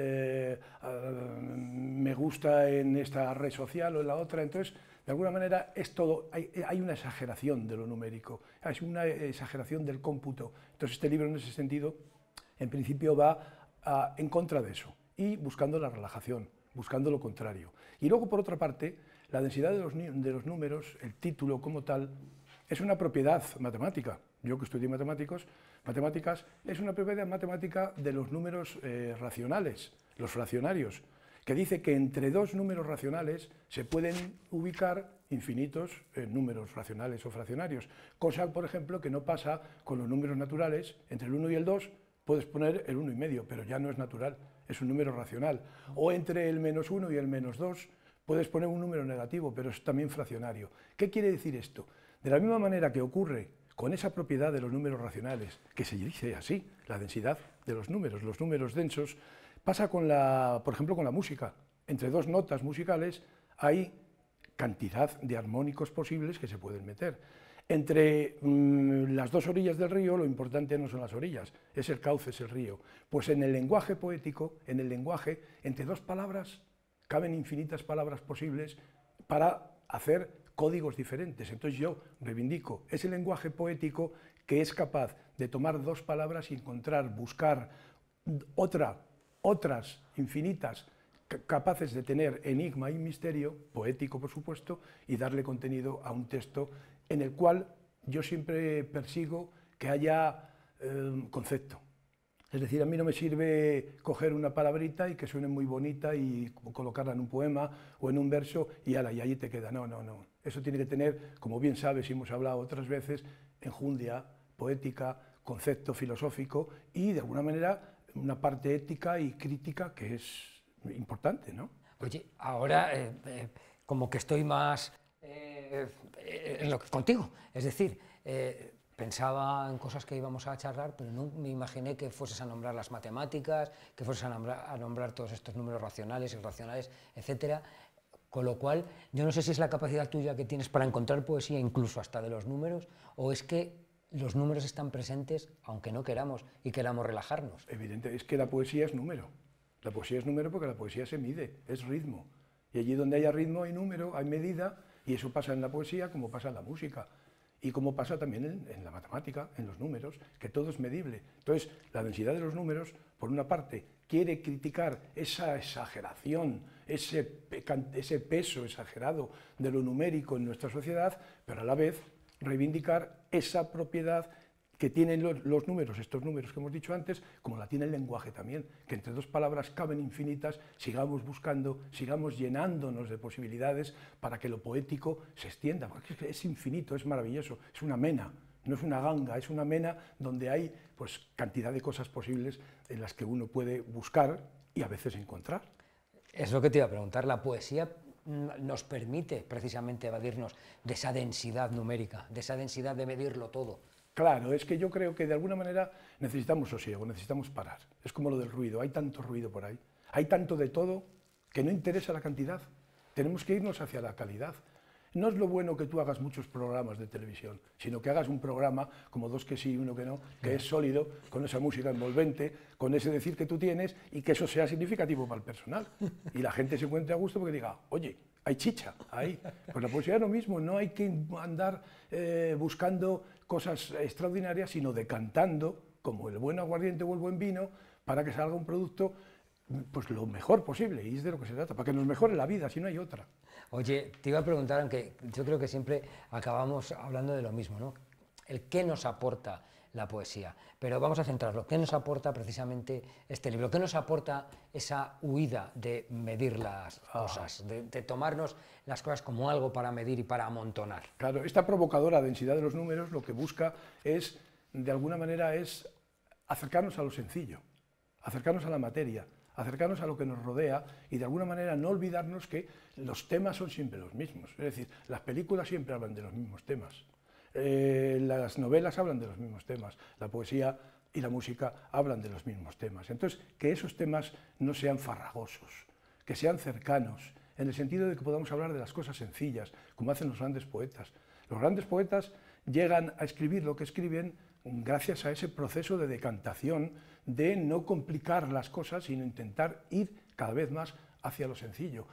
Speaker 6: me gusta en esta red social o en la otra. Entonces, de alguna manera, es todo, hay una exageración de lo numérico, es una exageración del cómputo. Entonces, este libro, en ese sentido, en principio va en contra de eso y buscando la relajación, buscando lo contrario. Y luego, por otra parte, la densidad de los números, el título como tal, es una propiedad matemática. Yo que estudié matemáticas, es una propiedad matemática de los números racionales, los fraccionarios, que dice que entre dos números racionales se pueden ubicar infinitos números racionales o fraccionarios, cosa, por ejemplo, que no pasa con los números naturales. Entre el 1 y el 2 puedes poner el 1,5, pero ya no es natural, es un número racional. O entre el -1 y el -2 puedes poner un número negativo, pero es también fraccionario. ¿Qué quiere decir esto? De la misma manera que ocurre con esa propiedad de los números racionales, que se dice así, la densidad de los números densos, pasa con por ejemplo, con la música. Entre dos notas musicales hay cantidad de armónicos posibles que se pueden meter. Entre las dos orillas del río, lo importante no son las orillas, es el cauce, es el río. Pues en el lenguaje poético, en el lenguaje, entre dos palabras, caben infinitas palabras posibles para hacer códigos diferentes. Entonces yo reivindico ese lenguaje poético que es capaz de tomar dos palabras y encontrar, buscar otras infinitas capaces de tener enigma y misterio, poético por supuesto, y darle contenido a un texto en el cual yo siempre persigo que haya concepto. Es decir, a mí no me sirve coger una palabrita y que suene muy bonita y colocarla en un poema o en un verso y ahí te queda. No, no, no. Eso tiene que tener, como bien sabes y hemos hablado otras veces, enjundia, poética, concepto filosófico y, de alguna manera, una parte ética y crítica que es importante, ¿no?
Speaker 1: Oye, ahora como que estoy más contigo, es decir, pensaba en cosas que íbamos a charlar, pero no me imaginé que fueses a nombrar las matemáticas, que fueses a nombrar todos estos números racionales, irracionales, etcétera. Con lo cual, yo no sé si es la capacidad tuya que tienes para encontrar poesía, incluso hasta de los números, o es que los números están presentes, aunque no queramos, y queramos relajarnos.
Speaker 6: Evidente, es que la poesía es número. La poesía es número porque la poesía se mide, es ritmo. Y allí donde haya ritmo hay número, hay medida, y eso pasa en la poesía como pasa en la música. Y como pasa también en la matemática, en los números, que todo es medible. Entonces, la densidad de los números, por una parte, quiere criticar esa exageración, ese peso exagerado de lo numérico en nuestra sociedad, pero a la vez reivindicar esa propiedad que tienen los números, estos números que hemos dicho antes, como la tiene el lenguaje también, que entre dos palabras caben infinitas, sigamos buscando, sigamos llenándonos de posibilidades para que lo poético se extienda, porque es infinito, es maravilloso, es una mena, no es una ganga, es una mena donde hay pues, cantidad de cosas posibles en las que uno puede buscar y a veces encontrar.
Speaker 1: Es lo que te iba a preguntar, la poesía nos permite precisamente evadirnos de esa densidad numérica, de esa densidad de medirlo todo.
Speaker 6: Claro, es que yo creo que de alguna manera necesitamos sosiego, necesitamos parar. Es como lo del ruido, hay tanto ruido por ahí, hay tanto de todo que no interesa la cantidad. Tenemos que irnos hacia la calidad. No es lo bueno que tú hagas muchos programas de televisión, sino que hagas un programa como Dos que sí y uno que no, que es sólido, con esa música envolvente, con ese decir que tú tienes y que eso sea significativo para el personal. Y la gente se encuentre a gusto porque diga, oye, hay chicha ahí. Pues la poesía es lo mismo, no hay que andar buscando cosas extraordinarias, sino decantando, como el buen aguardiente o el buen vino, para que salga un producto pues lo mejor posible, y es de lo que se trata, para que nos mejore la vida, si no hay otra.
Speaker 1: Oye, te iba a preguntar, aunque yo creo que siempre acabamos hablando de lo mismo, ¿no? El qué nos aporta la poesía, pero vamos a centrarlo, ¿qué nos aporta precisamente este libro? ¿Qué nos aporta esa huida de medir las cosas, de tomarnos las cosas como algo para medir y para amontonar?
Speaker 6: Claro, esta provocadora densidad de los números lo que busca es, de alguna manera, es acercarnos a lo sencillo, acercarnos a la materia, acercarnos a lo que nos rodea y de alguna manera no olvidarnos que los temas son siempre los mismos. Es decir, las películas siempre hablan de los mismos temas, las novelas hablan de los mismos temas, la poesía y la música hablan de los mismos temas. Entonces, que esos temas no sean farragosos, que sean cercanos, en el sentido de que podamos hablar de las cosas sencillas, como hacen los grandes poetas. Los grandes poetas llegan a escribir lo que escriben gracias a ese proceso de decantación, de no complicar las cosas, sino intentar ir cada vez más hacia lo sencillo.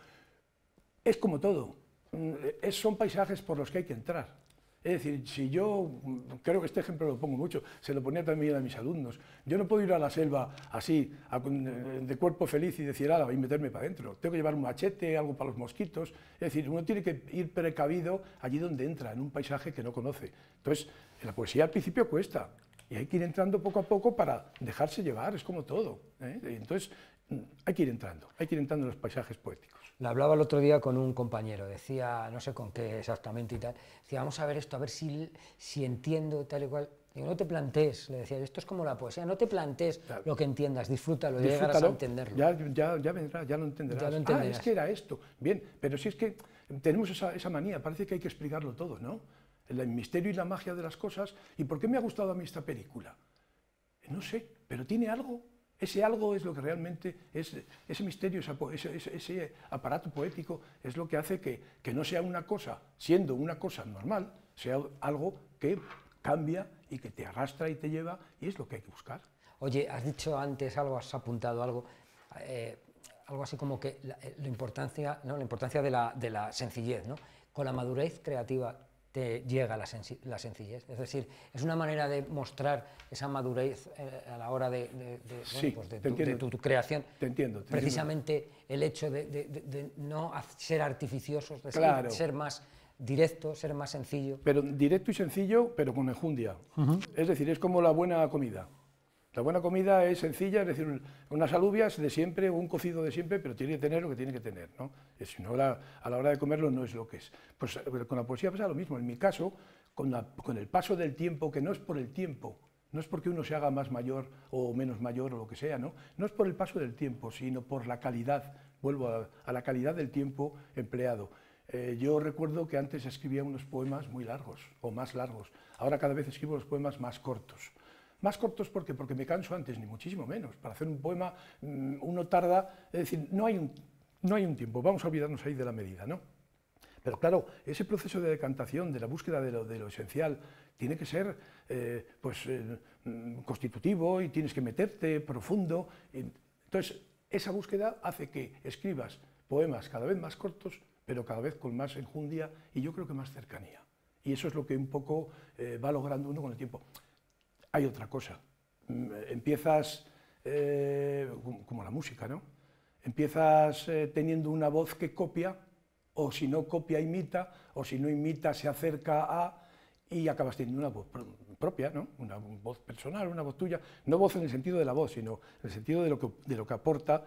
Speaker 6: Es como todo, son paisajes por los que hay que entrar. Es decir, si yo, creo que este ejemplo lo pongo mucho, se lo ponía también a mis alumnos, yo no puedo ir a la selva así, de cuerpo feliz y decir, ala, voy a meterme para adentro, tengo que llevar un machete, algo para los mosquitos, es decir, uno tiene que ir precavido allí donde entra, en un paisaje que no conoce. Entonces, la poesía al principio cuesta, y hay que ir entrando poco a poco para dejarse llevar, es como todo, ¿eh? Entonces, hay que ir entrando en los paisajes poéticos.
Speaker 1: Le hablaba el otro día con un compañero, decía, no sé con qué exactamente y tal, decía, vamos a ver esto, a ver si entiendo tal y cual. Digo, no te plantees, le decía, esto es como la poesía, no te plantees claro. Lo que entiendas, disfrútalo, llegarás a entenderlo.
Speaker 6: Ya vendrá, ya lo entenderás.
Speaker 1: Ya lo entenderás.
Speaker 6: Es que era esto. Bien, pero si es que tenemos esa manía, parece que hay que explicarlo todo, ¿no? El misterio y la magia de las cosas. ¿Y por qué me ha gustado a mí esta película? No sé, pero tiene algo. Ese algo es lo que realmente, ese misterio, ese aparato poético, es lo que hace que no sea una cosa, siendo una cosa normal, sea algo que cambia y que te arrastra y te lleva, y es lo que hay que buscar.
Speaker 1: Oye, has dicho antes algo, has apuntado algo, algo así como que la importancia, ¿no? La importancia de la sencillez, ¿no? Con la madurez creativa te llega la sencillez, es decir, es una manera de mostrar esa madurez a la hora de tu creación.
Speaker 6: Te entiendo.
Speaker 1: Precisamente el hecho de no ser artificiosos, de
Speaker 6: claro.
Speaker 1: ser más directo, ser más sencillo.
Speaker 6: Pero directo y sencillo, pero con enjundia. Es decir, es como la buena comida. La buena comida es sencilla, es decir, unas alubias de siempre, un cocido de siempre, pero tiene que tener lo que tiene que tener, ¿no? Si no, a la hora de comerlo no es lo que es. Pues con la poesía pasa lo mismo. En mi caso, con el paso del tiempo, que no es por el tiempo, no es porque uno se haga más mayor o menos mayor o lo que sea, ¿no? No es por el paso del tiempo, sino por la calidad, vuelvo a la calidad del tiempo empleado. Yo recuerdo que antes escribía unos poemas muy largos o más largos. Ahora cada vez escribo los poemas más cortos. Más cortos porque me canso antes, ni muchísimo menos. Para hacer un poema uno tarda, es decir, no hay un tiempo, vamos a olvidarnos ahí de la medida, ¿no? Pero claro, ese proceso de decantación, de la búsqueda de lo esencial, tiene que ser constitutivo y tienes que meterte profundo. Entonces, esa búsqueda hace que escribas poemas cada vez más cortos, pero cada vez con más enjundia y yo creo que más cercanía. Y eso es lo que un poco va logrando uno con el tiempo. Hay otra cosa, empiezas como la música, ¿no? Empiezas teniendo una voz que copia, o si no copia, imita, o si no imita, se acerca a, y acabas teniendo una voz propia, ¿no? Una voz personal, una voz tuya, no voz en el sentido de la voz, sino en el sentido de lo que aporta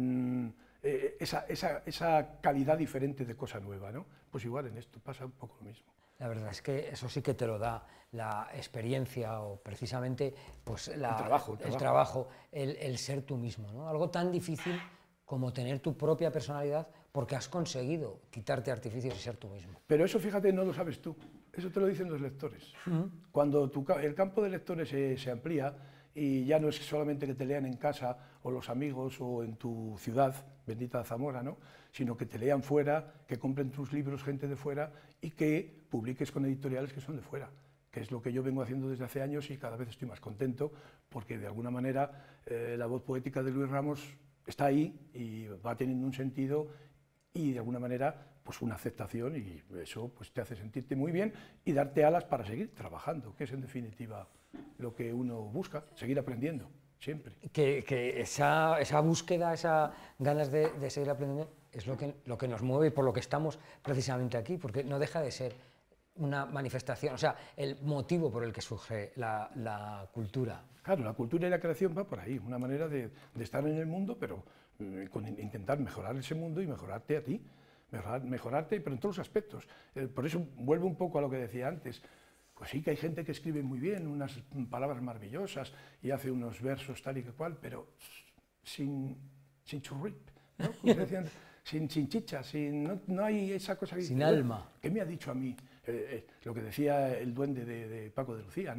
Speaker 6: esa calidad diferente de cosa nueva, ¿no? Pues igual en esto pasa un poco lo mismo.
Speaker 1: La verdad es que eso sí que te lo da la experiencia o precisamente pues, el trabajo, el ser tú mismo, ¿no? Algo tan difícil como tener tu propia personalidad porque has conseguido quitarte artificios y ser tú mismo.
Speaker 6: Pero eso, fíjate, no lo sabes tú, eso te lo dicen los lectores. Cuando el campo de lectores se amplía y ya no es solamente que te lean en casa o los amigos o en tu ciudad, bendita Zamora, ¿no? Sino que te lean fuera, que compren tus libros gente de fuera y que publiques con editoriales que son de fuera, que es lo que yo vengo haciendo desde hace años y cada vez estoy más contento porque de alguna manera la voz poética de Luis Ramos está ahí y va teniendo un sentido y de alguna manera pues una aceptación y eso pues te hace sentirte muy bien y darte alas para seguir trabajando, que es en definitiva lo que uno busca, seguir aprendiendo, siempre.
Speaker 1: Que esa búsqueda, esas ganas de seguir aprendiendo es lo que nos mueve y por lo que estamos precisamente aquí, porque no deja de ser una manifestación, o sea, el motivo por el que surge la cultura.
Speaker 6: Claro, la cultura y la creación va por ahí, una manera de estar en el mundo, pero con intentar mejorar ese mundo y mejorarte a ti, mejorarte, pero en todos los aspectos. Por eso vuelvo un poco a lo que decía antes. Pues sí que hay gente que escribe muy bien, unas palabras maravillosas y hace unos versos tal y que cual, pero sin churrip, ¿no? sin chicha, no hay esa cosa
Speaker 1: sin alma.
Speaker 6: ¿Qué me ha dicho a mí? Lo que decía el duende de Paco de Lucía, ¿no?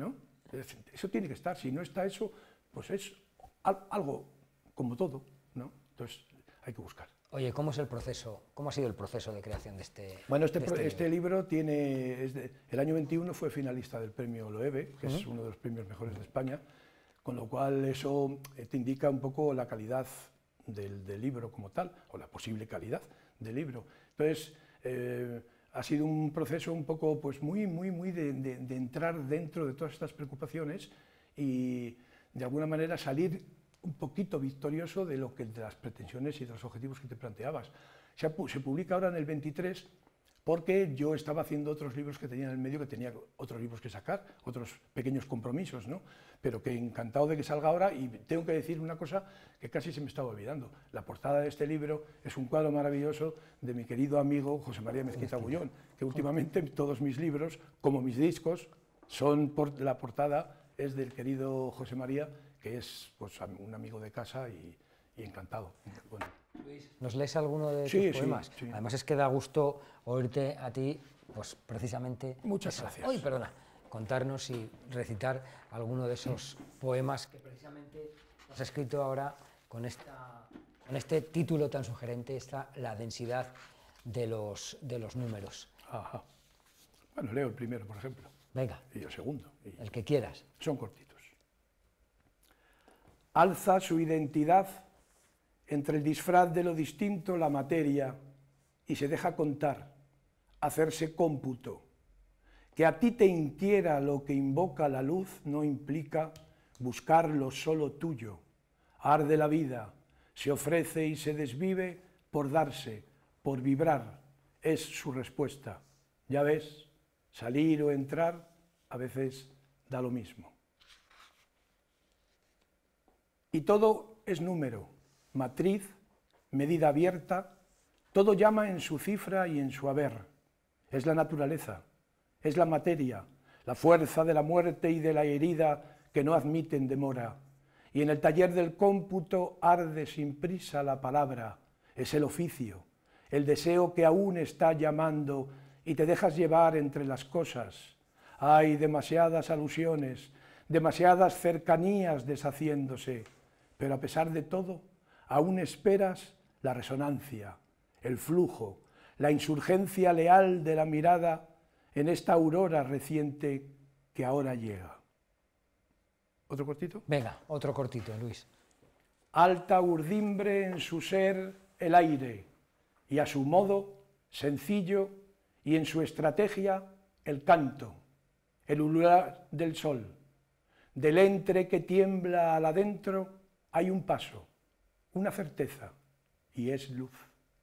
Speaker 6: Eso tiene que estar. Si no está eso, pues es algo como todo, ¿no? Entonces hay que buscar.
Speaker 1: Oye, ¿cómo es el proceso? ¿Cómo ha sido el proceso de creación de este libro?
Speaker 6: Bueno, este libro tiene... el año 21 fue finalista del premio Loewe, que es uno de los premios mejores de España, con lo cual eso te indica un poco la calidad del libro como tal, o la posible calidad del libro. Entonces, ha sido un proceso un poco, pues muy de entrar dentro de todas estas preocupaciones y de alguna manera salir un poquito victorioso de las pretensiones y de los objetivos que te planteabas. Se publica ahora en el 23 porque yo estaba haciendo otros libros que tenía en el medio, que tenía otros libros que sacar, otros pequeños compromisos, ¿no? Pero que encantado de que salga ahora, y tengo que decir una cosa que casi se me estaba olvidando. La portada de este libro es un cuadro maravilloso de mi querido amigo José María Mezquita Bullón, que últimamente todos mis libros, como mis discos, la portada es del querido José María, que es pues, un amigo de casa y encantado. Bueno.
Speaker 1: Luis, ¿nos lees alguno de tus poemas? Sí. Además es que da gusto oírte a ti, pues precisamente...
Speaker 6: Muchas gracias.
Speaker 1: Hoy, perdona, contarnos y recitar alguno de esos poemas que precisamente has escrito ahora con este título tan sugerente, la densidad de los números.
Speaker 6: Ajá. Bueno, leo el primero, por ejemplo.
Speaker 1: Venga.
Speaker 6: Y el segundo.
Speaker 1: El que quieras.
Speaker 6: Son cortitos. Alza su identidad entre el disfraz de lo distinto, la materia, y se deja contar, hacerse cómputo. Que a ti te inquiera lo que invoca la luz no implica buscar lo solo tuyo. Arde la vida, se ofrece y se desvive por darse, por vibrar, es su respuesta. Ya ves, salir o entrar a veces da lo mismo. Y todo es número, matriz, medida abierta, todo llama en su cifra y en su haber. Es la naturaleza, es la materia, la fuerza de la muerte y de la herida que no admiten demora. Y en el taller del cómputo arde sin prisa la palabra, es el oficio, el deseo que aún está llamando y te dejas llevar entre las cosas. Hay demasiadas alusiones, demasiadas cercanías deshaciéndose, pero a pesar de todo, aún esperas la resonancia, el flujo, la insurgencia leal de la mirada en esta aurora reciente que ahora llega. ¿Otro cortito?
Speaker 1: Venga, otro cortito, Luis.
Speaker 6: Alta urdimbre en su ser el aire, y a su modo sencillo, y en su estrategia el canto, el ulular del sol. Del entre que tiembla al adentro hay un paso, una certeza, y es luz.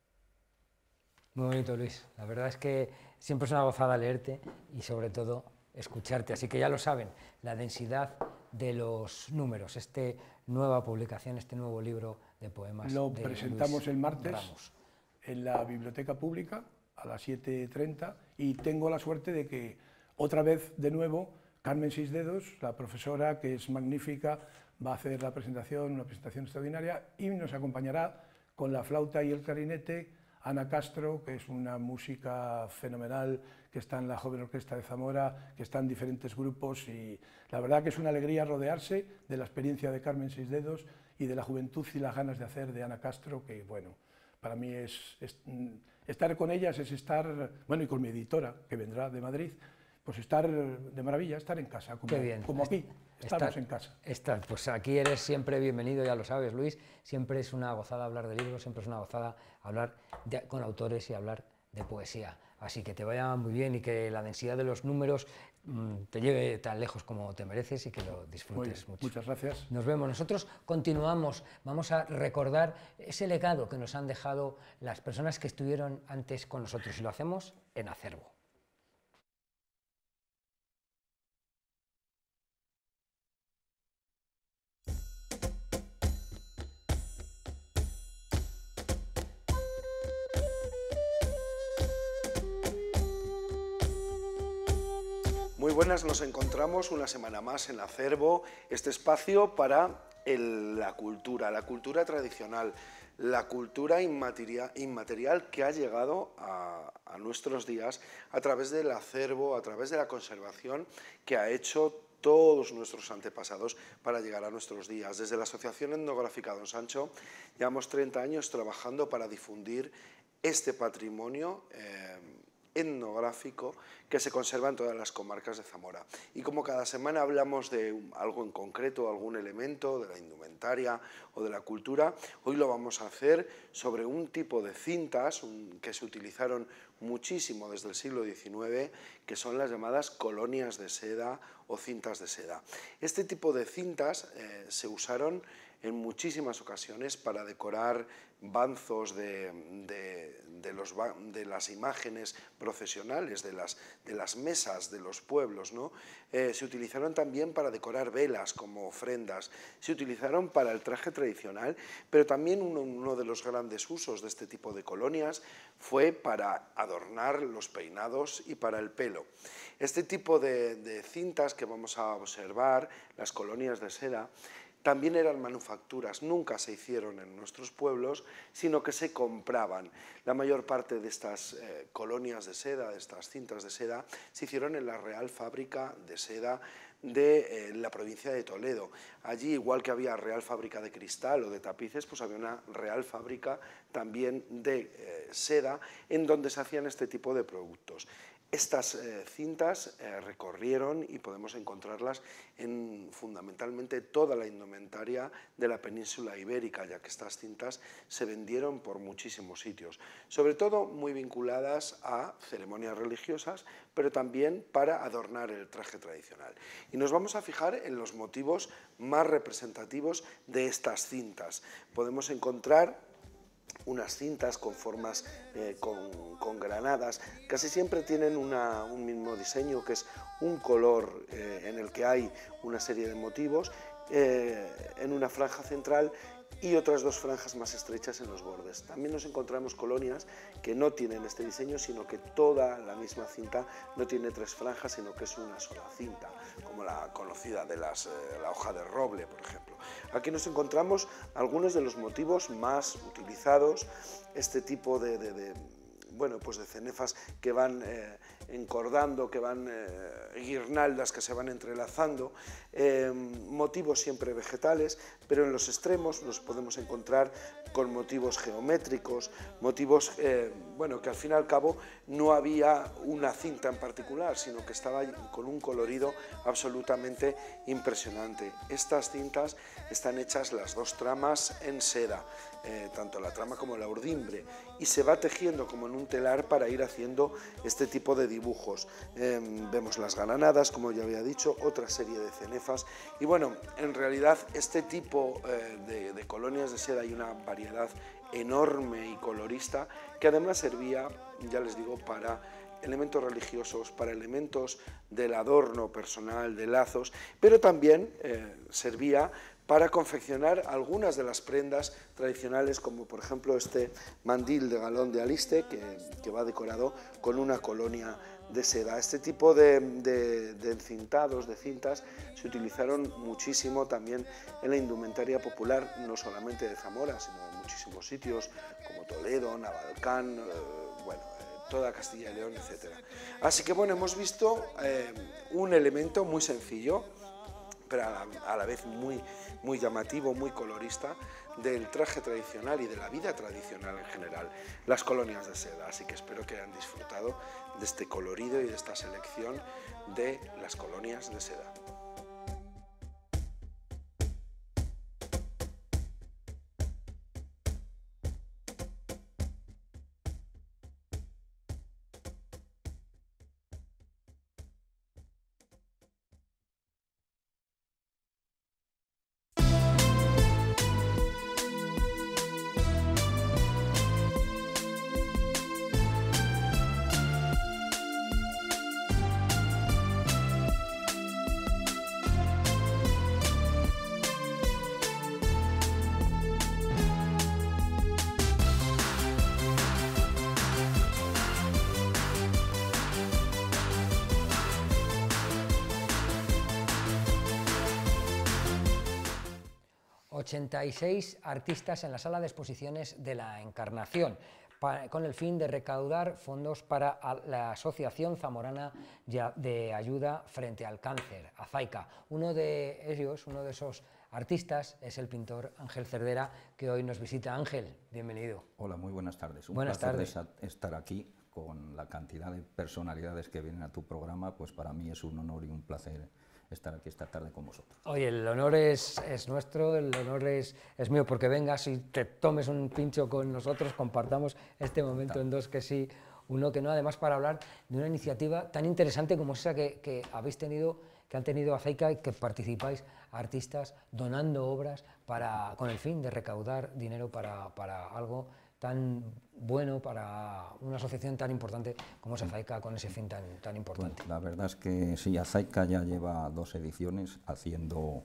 Speaker 1: Muy bonito, Luis. La verdad es que siempre es una gozada leerte y sobre todo escucharte. Así que ya lo saben, la densidad de los números, nueva publicación, este nuevo libro de poemas.
Speaker 6: Lo presentamos el martes
Speaker 1: Ramos
Speaker 6: en la Biblioteca Pública a las 7:30 y tengo la suerte de que otra vez, de nuevo, Carmen Sisdedos, la profesora, que es magnífica, va a hacer la presentación, una presentación extraordinaria, y nos acompañará con la flauta y el clarinete Ana Castro, que es una música fenomenal, que está en la Joven Orquesta de Zamora, que está en diferentes grupos, y la verdad que es una alegría rodearse de la experiencia de Carmen Sisdedos y de la juventud y las ganas de hacer de Ana Castro, que bueno, para mí estar con ellas es estar, bueno, y con mi editora, que vendrá de Madrid, pues estar de maravilla, estar en casa, como aquí. Estamos en casa.
Speaker 1: Pues aquí eres siempre bienvenido, ya lo sabes, Luis. Siempre es una gozada hablar de libros, siempre es una gozada hablar con autores y hablar de poesía. Así que te vaya muy bien y que la densidad de los números te lleve tan lejos como te mereces y que lo disfrutes mucho.
Speaker 6: Muchas gracias.
Speaker 1: Nos vemos. Nosotros continuamos. Vamos a recordar ese legado que nos han dejado las personas que estuvieron antes con nosotros y lo hacemos en Acervo.
Speaker 7: Muy buenas, nos encontramos una semana más en Acervo, este espacio para la cultura tradicional, la cultura inmaterial que ha llegado a nuestros días a través del acervo, a través de la conservación que ha hecho todos nuestros antepasados para llegar a nuestros días. Desde la Asociación Etnográfica Don Sancho llevamos 30 años trabajando para difundir este patrimonio etnográfico que se conserva en todas las comarcas de Zamora. Y como cada semana hablamos de algo en concreto, algún elemento de la indumentaria o de la cultura, hoy lo vamos a hacer sobre un tipo de cintas que se utilizaron muchísimo desde el siglo XIX, que son las llamadas colonias de seda o cintas de seda. Este tipo de cintas se usaron en muchísimas ocasiones para decorar banzos de las imágenes procesionales, de las mesas de los pueblos, ¿no? Se utilizaron también para decorar velas como ofrendas, se utilizaron para el traje tradicional, pero también uno de los grandes usos de este tipo de colonias fue para adornar los peinados y para el pelo. Este tipo de cintas que vamos a observar, las colonias de seda, también eran manufacturas, nunca se hicieron en nuestros pueblos, sino que se compraban. La mayor parte de estas colonias de seda, de estas cintas de seda, se hicieron en la Real Fábrica de Seda de la provincia de Toledo. Allí, igual que había Real Fábrica de Cristal o de tapices, pues había una Real Fábrica también de seda en donde se hacían este tipo de productos. Estas cintas recorrieron y podemos encontrarlas en fundamentalmente toda la indumentaria de la península ibérica, ya que estas cintas se vendieron por muchísimos sitios, sobre todo muy vinculadas a ceremonias religiosas, pero también para adornar el traje tradicional. Y nos vamos a fijar en los motivos más representativos de estas cintas. Podemos encontrar unas cintas con formas, con granadas, casi siempre tienen un mismo diseño, que es un color en el que hay una serie de motivos en una franja central y otras dos franjas más estrechas en los bordes. También nos encontramos colonias que no tienen este diseño, sino que toda la misma cinta no tiene tres franjas, sino que es una sola cinta, como la conocida de la hoja de roble, por ejemplo. Aquí nos encontramos algunos de los motivos más utilizados, este tipo de cenefas que van encordando, que van guirnaldas que se van entrelazando, motivos siempre vegetales, pero en los extremos nos podemos encontrar con motivos geométricos, motivos que al fin y al cabo no había una cinta en particular, sino que estaba con un colorido absolutamente impresionante. Estas cintas están hechas las dos tramas en seda, tanto la trama como la urdimbre, y se va tejiendo como en un telar para ir haciendo este tipo de dibujos. Vemos las galanadas, como ya había dicho, otra serie de cenefas, y bueno, en realidad este tipo de colonias de seda hay una variedad enorme y colorista que además servía, ya les digo, para elementos religiosos, para elementos del adorno personal, de lazos, pero también servía para confeccionar algunas de las prendas tradicionales, como por ejemplo este mandil de galón de aliste que va decorado con una colonia de seda. Este tipo de encintados, de cintas, se utilizaron muchísimo también en la indumentaria popular, no solamente de Zamora, sino en muchísimos sitios como Toledo, Navalcán, toda Castilla y León, etc. Así que bueno, hemos visto un elemento muy sencillo, pero a la vez muy llamativo, muy colorista, del traje tradicional y de la vida tradicional en general, las colonias de seda. Así que espero que hayan disfrutado de este colorido y de esta selección de las colonias de seda. ...86 artistas en la sala de exposiciones de la Encarnación.
Speaker 1: con el fin de recaudar fondos para la Asociación Zamorana de Ayuda Frente al Cáncer, AZAICA. Uno de ellos, uno de esos artistas, es el pintor Ángel Cerdera, que hoy nos visita. Ángel, bienvenido.
Speaker 8: Hola, muy buenas tardes.
Speaker 1: Buenas tardes.
Speaker 8: Estar aquí con la cantidad de personalidades que vienen a tu programa, pues para mí es un honor y un placer estar aquí esta tarde con vosotros.
Speaker 1: Oye, el honor es nuestro, el honor es mío, porque vengas y te tomes un pincho con nosotros, compartamos este momento en dos, que sí, uno que no, además para hablar de una iniciativa tan interesante como esa que habéis tenido, que han tenido AZAICA, y que participáis artistas donando obras con el fin de recaudar dinero para algo tan bueno, para una asociación tan importante como es AZAICA, con ese fin tan importante.
Speaker 8: Pues la verdad es que sí, AZAICA ya lleva 2 ediciones haciendo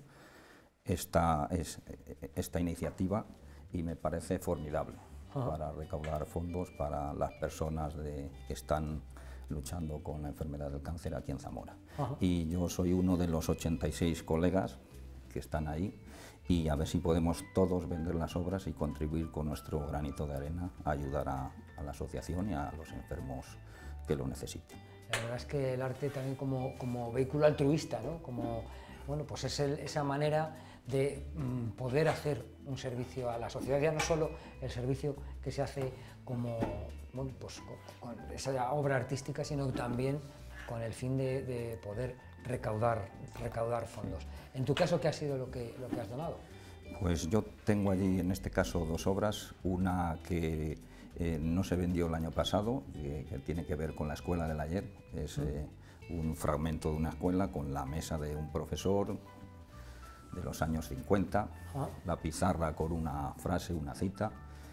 Speaker 8: esta iniciativa y me parece formidable. Para recaudar fondos para las personas que están luchando con la enfermedad del cáncer aquí en Zamora. Y yo soy uno de los 86 colegas que están ahí, y a ver si podemos todos vender las obras y contribuir con nuestro granito de arena a ayudar a la asociación y a los enfermos que lo necesiten.
Speaker 1: La verdad es que el arte también como vehículo altruista, ¿no? Como, bueno, pues es esa manera de poder hacer un servicio a la sociedad, ya no solo el servicio que se hace como, bueno, pues con esa obra artística, sino también con el fin de poder recaudar fondos. En tu caso, ¿qué ha sido lo que has donado?
Speaker 8: Pues yo tengo allí, en este caso, 2 obras, una que no se vendió el año pasado, que tiene que ver con la escuela del ayer, es un fragmento de una escuela con la mesa de un profesor de los años 50, la pizarra con una frase, una cita,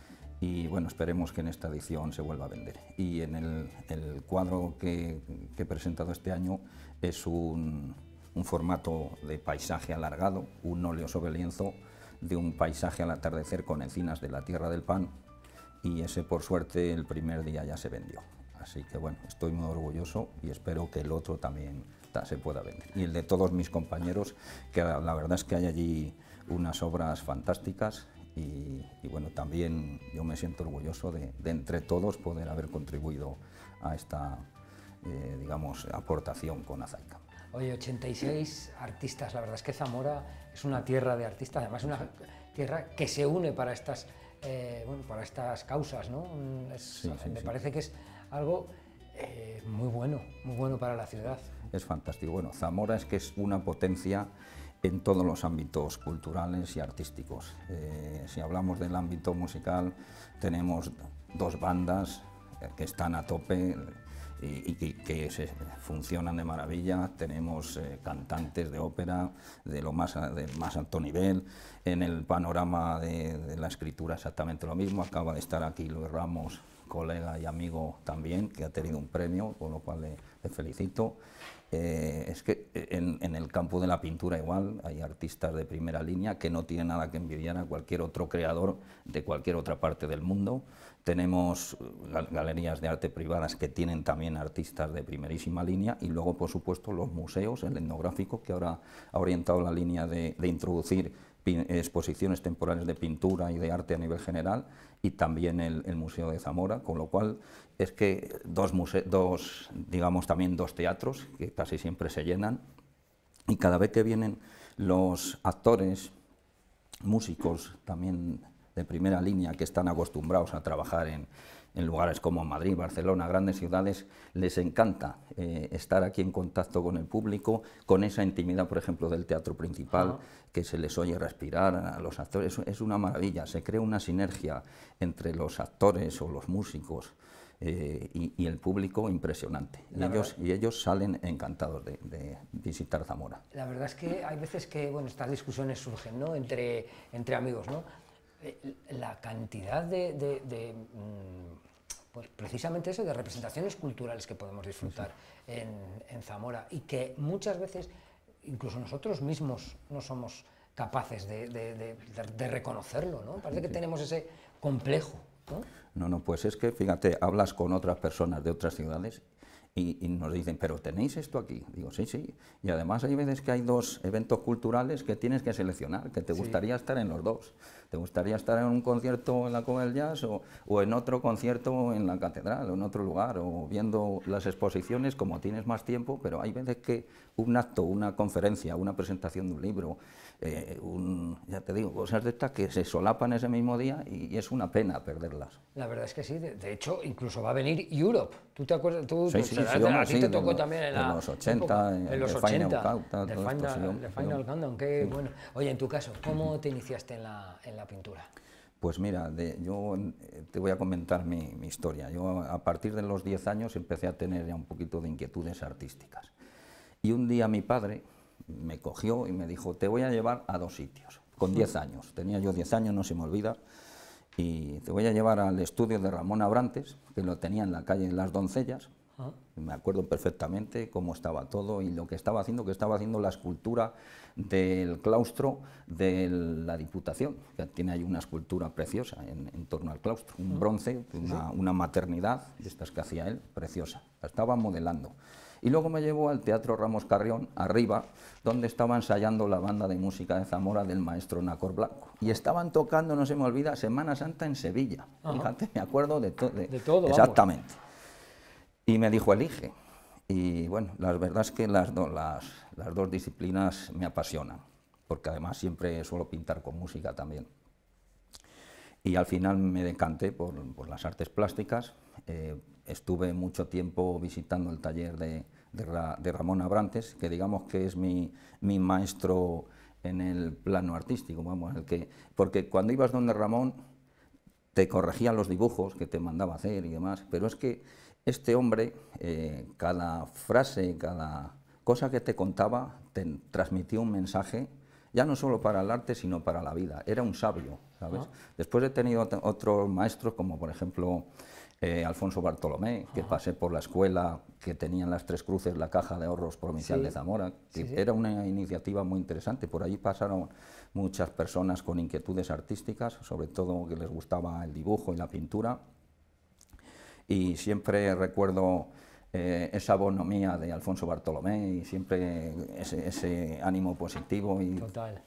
Speaker 8: y bueno, esperemos que en esta edición se vuelva a vender. Y en el cuadro que he presentado este año es un formato de paisaje alargado, un óleo sobre lienzo de un paisaje al atardecer con encinas de la Tierra del Pan, y ese, por suerte, el primer día ya se vendió. Así que bueno, estoy muy orgulloso y espero que el otro también se pueda vender. Y el de todos mis compañeros, que la verdad es que hay allí unas obras fantásticas, y bueno, también yo me siento orgulloso de entre todos poder haber contribuido a esta, digamos, aportación con AZAICA.
Speaker 1: Oye, 86 artistas, la verdad es que Zamora es una tierra de artistas, además una tierra que se une para estas, para estas causas, ¿no? Me parece que es algo muy bueno para la ciudad.
Speaker 8: Es fantástico. Bueno, Zamora es que es una potencia en todos los ámbitos culturales y artísticos. Si hablamos del ámbito musical, tenemos 2 bandas que están a tope y que funcionan de maravilla. Tenemos cantantes de ópera de más alto nivel. En el panorama de la escritura exactamente lo mismo. Acaba de estar aquí Luis Ramos, colega y amigo también, que ha tenido un premio, con lo cual le felicito. Es que en el campo de la pintura igual hay artistas de primera línea que no tienen nada que envidiar a cualquier otro creador de cualquier otra parte del mundo. Tenemos galerías de arte privadas que tienen también artistas de primerísima línea, y luego, por supuesto, los museos, el etnográfico, que ahora ha orientado la línea de introducir exposiciones temporales de pintura y de arte a nivel general, y también el Museo de Zamora, con lo cual es que digamos también dos teatros que casi siempre se llenan, y cada vez que vienen los actores, músicos también de primera línea que están acostumbrados a trabajar en lugares como Madrid, Barcelona, grandes ciudades, les encanta estar aquí en contacto con el público, con esa intimidad, por ejemplo, del teatro principal, que se les oye respirar a los actores. Es una maravilla, se crea una sinergia entre los actores o los músicos y el público impresionante. Y ellos salen encantados de visitar Zamora.
Speaker 1: La verdad es que hay veces que estas discusiones surgen, ¿no?, entre amigos, ¿no? La cantidad pues precisamente eso, de representaciones culturales que podemos disfrutar en Zamora, y que muchas veces incluso nosotros mismos no somos capaces de reconocerlo, ¿no? Parece que tenemos ese complejo, ¿no?
Speaker 8: No, pues es que, fíjate, hablas con otras personas de otras ciudades Y nos dicen, ¿pero tenéis esto aquí? Digo, sí, sí. Y además hay veces que hay dos eventos culturales que tienes que seleccionar, que te gustaría estar en los dos. ¿Te gustaría estar en un concierto en la Cueva del Jazz o en otro concierto en la Catedral o en otro lugar? O viendo las exposiciones, como tienes más tiempo, pero hay veces que un acto, una conferencia, una presentación de un libro, ya te digo, cosas de estas que se solapan ese mismo día y es una pena perderlas.
Speaker 1: La verdad es que sí, de hecho, incluso va a venir Europe. ¿Tú te acuerdas?
Speaker 8: A
Speaker 1: ti te tocó también
Speaker 8: en los 80,
Speaker 1: en los
Speaker 8: el
Speaker 1: 80,
Speaker 8: Final
Speaker 1: Final Countdown, qué bueno. Oye, en tu caso, ¿cómo te iniciaste en la pintura?
Speaker 8: Pues mira, yo te voy a comentar mi historia. Yo a partir de los 10 años empecé a tener ya un poquito de inquietudes artísticas. Y un día mi padre me cogió y me dijo, te voy a llevar a 2 sitios, con 10 años. Tenía yo 10 años, no se me olvida. Y te voy a llevar al estudio de Ramón Abrantes, que lo tenía en la calle Las Doncellas. Me acuerdo perfectamente cómo estaba todo y lo que estaba haciendo la escultura del claustro de la Diputación, que tiene ahí una escultura preciosa en torno al claustro, un bronce, una maternidad, de estas que hacía él, preciosa, la estaba modelando. Y luego me llevó al Teatro Ramos Carrión, arriba, donde estaba ensayando la banda de música de Zamora del maestro Nacor Blanco. Y estaban tocando, no se me olvida, Semana Santa en Sevilla. Fíjate, me acuerdo de todo. Exactamente. Vamos. Y me dijo, elige. Y bueno, la verdad es que las dos disciplinas me apasionan, porque además siempre suelo pintar con música también. Y al final me decanté por las artes plásticas. Estuve mucho tiempo visitando el taller de Ramón Abrantes, que digamos que es mi maestro en el plano artístico, vamos, porque cuando ibas donde Ramón te corregía los dibujos que te mandaba hacer y demás, pero es que este hombre, cada frase, cada cosa que te contaba, te transmitía un mensaje, ya no solo para el arte, sino para la vida. Era un sabio, ¿sabes? Después he tenido otros maestros, como por ejemplo Alfonso Bartolomé, que pasé por la escuela que tenía en las Tres Cruces la Caja de Ahorros Provincial de Zamora, que era una iniciativa muy interesante. Por allí pasaron muchas personas con inquietudes artísticas, sobre todo que les gustaba el dibujo y la pintura. Y siempre recuerdo esa bonomía de Alfonso Bartolomé y siempre ese ánimo positivo y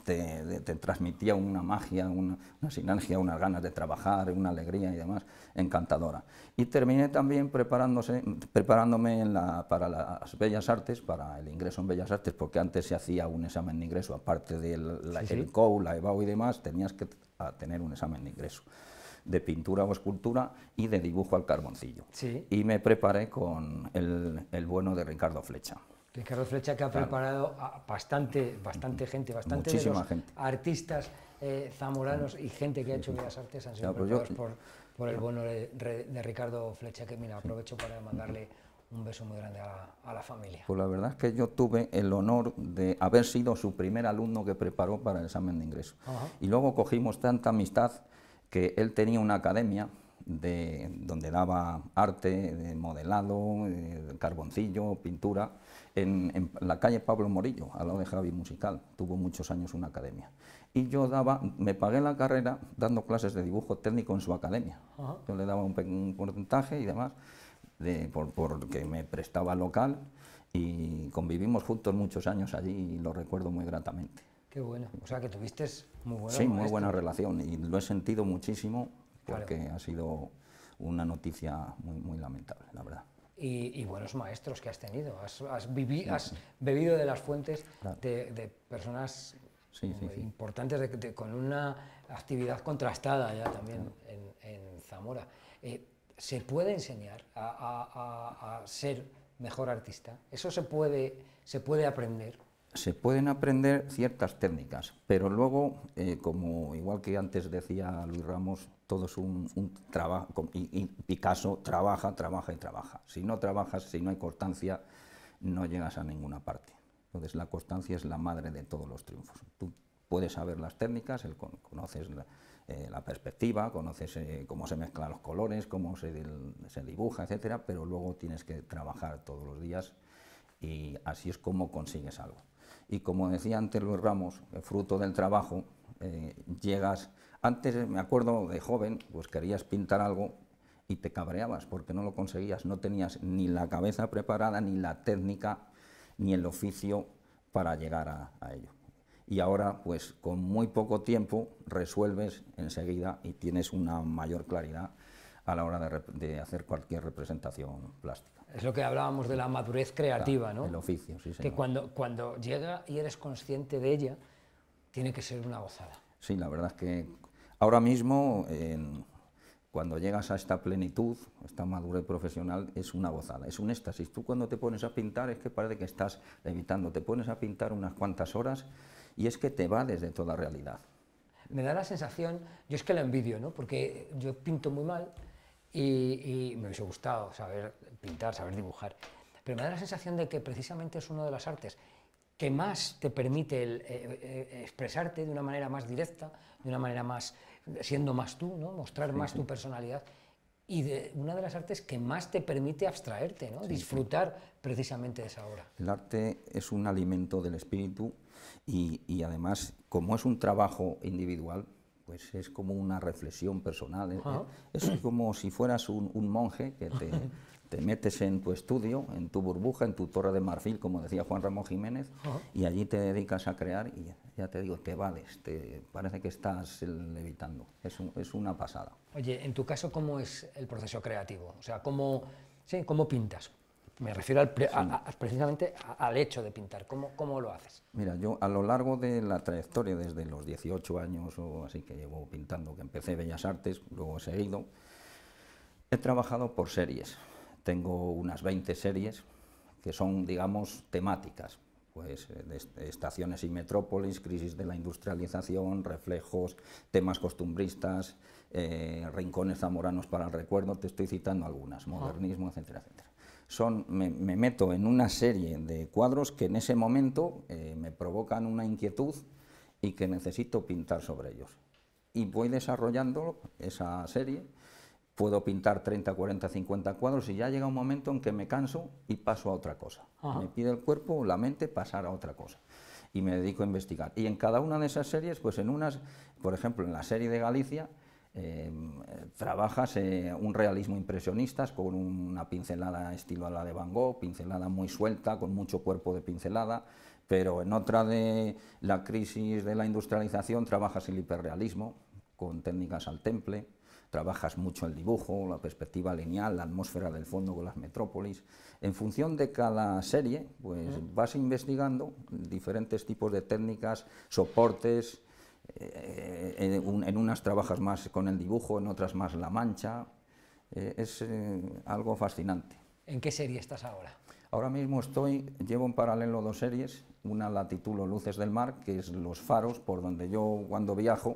Speaker 8: te transmitía una magia, una sinergia, unas ganas de trabajar, una alegría y demás, encantadora. Y terminé también preparándome para las Bellas Artes, para el ingreso en Bellas Artes, porque antes se hacía un examen de ingreso, aparte del COU, la EBAU y demás, tenías que tener un examen de ingreso de pintura o escultura y de dibujo al carboncillo. Y me preparé con el bueno de Ricardo Flecha.
Speaker 1: Ricardo Flecha, que ha preparado a bastante gente,
Speaker 8: muchísima
Speaker 1: de los
Speaker 8: gente.
Speaker 1: Artistas zamoranos y gente que ha hecho Bellas Artes han sido preparados por el bueno de Ricardo Flecha, que mira, aprovecho para mandarle un beso muy grande a la familia.
Speaker 8: Pues la verdad es que yo tuve el honor de haber sido su primer alumno que preparó para el examen de ingreso. Y luego cogimos tanta amistad que él tenía una academia donde daba arte, modelado, carboncillo, pintura, en la calle Pablo Morillo, al lado de Javi Musical. Tuvo muchos años una academia. Y yo me pagué la carrera dando clases de dibujo técnico en su academia. Yo le daba un porcentaje y demás, porque me prestaba el local, y convivimos juntos muchos años allí y lo recuerdo muy gratamente.
Speaker 1: Qué bueno, o sea que tuviste muy buena
Speaker 8: muy buena relación y lo he sentido muchísimo porque ha sido una noticia muy lamentable, la verdad.
Speaker 1: Y buenos maestros que has tenido, has bebido de las fuentes de personas importantes, con una actividad contrastada ya también en Zamora. ¿Se puede enseñar a ser mejor artista? ¿Eso se puede aprender?
Speaker 8: Se pueden aprender ciertas técnicas, pero luego, como igual que antes decía Luis Ramos, todo es un trabajo, y Picasso trabaja. Si no trabajas, si no hay constancia, no llegas a ninguna parte. Entonces la constancia es la madre de todos los triunfos. Tú puedes saber las técnicas, conoces la perspectiva, conoces cómo se mezclan los colores, cómo se dibuja, etcétera, pero luego tienes que trabajar todos los días y así es como consigues algo. Y como decía antes Luis Ramos, fruto del trabajo, llegas... Antes, me acuerdo de joven, pues querías pintar algo y te cabreabas porque no lo conseguías, no tenías ni la cabeza preparada, ni la técnica, ni el oficio para llegar a ello. Y ahora, pues con muy poco tiempo, resuelves enseguida y tienes una mayor claridad a la hora de hacer cualquier representación plástica.
Speaker 1: Es lo que hablábamos de la madurez creativa,
Speaker 8: Claro,
Speaker 1: ¿no?
Speaker 8: el oficio, sí, señor.
Speaker 1: Que cuando llega y eres consciente de ella, tiene que ser una gozada.
Speaker 8: Sí, la verdad es que ahora mismo, cuando llegas a esta plenitud, esta madurez profesional, es una gozada, es un éxtasis. Tú cuando te pones a pintar es que parece que estás levitando, te pones a pintar unas cuantas horas y es que te va desde toda realidad.
Speaker 1: Me da la sensación, yo es que la envidio, ¿no? Porque yo pinto muy mal y me hubiese gustado saber pintar, saber dibujar, pero me da la sensación de que precisamente es una de las artes que más te permite expresarte de una manera más directa, de una manera más, siendo más tú, ¿no? Mostrar más tu personalidad, y una de las artes que más te permite abstraerte, ¿no? Disfrutar precisamente de esa obra.
Speaker 8: El arte es un alimento del espíritu y además, como es un trabajo individual, pues es como una reflexión personal, es como si fueras un monje que te metes en tu estudio, en tu burbuja, en tu torre de marfil, como decía Juan Ramón Jiménez, y allí te dedicas a crear y ya te digo, te vales, parece que estás levitando, es una pasada.
Speaker 1: Oye, en tu caso, ¿cómo es el proceso creativo? O sea, ¿cómo pintas? Me refiero precisamente al hecho de pintar, ¿cómo lo haces?
Speaker 8: Mira, yo a lo largo de la trayectoria, desde los 18 años o así que llevo pintando, que empecé Bellas Artes, luego he seguido, he trabajado por series. Tengo unas 20 series que son, digamos, temáticas, pues de estaciones y metrópolis, crisis de la industrialización, reflejos, temas costumbristas, rincones zamoranos para el recuerdo, te estoy citando algunas, modernismo, etcétera, etcétera. Me meto en una serie de cuadros que en ese momento me provocan una inquietud y que necesito pintar sobre ellos. Y voy desarrollando esa serie, puedo pintar 30, 40, 50 cuadros y ya llega un momento en que me canso y paso a otra cosa. Me pide el cuerpo o la mente pasar a otra cosa. Y me dedico a investigar. Y en cada una de esas series, pues en unas, por ejemplo, en la serie de Galicia, trabajas un realismo impresionista con una pincelada estilo a la de Van Gogh, pincelada muy suelta, con mucho cuerpo de pincelada, pero en otra de la crisis de la industrialización trabajas el hiperrealismo, con técnicas al temple, trabajas mucho el dibujo, la perspectiva lineal, la atmósfera del fondo con las metrópolis. En función de cada serie, pues vas investigando diferentes tipos de técnicas, soportes. En unas trabajas más con el dibujo, en otras más la mancha. Es algo fascinante.
Speaker 1: ¿En qué serie estás ahora?
Speaker 8: Ahora mismo llevo en paralelo dos series. Una la titulo Luces del Mar, que es los faros por donde yo cuando viajo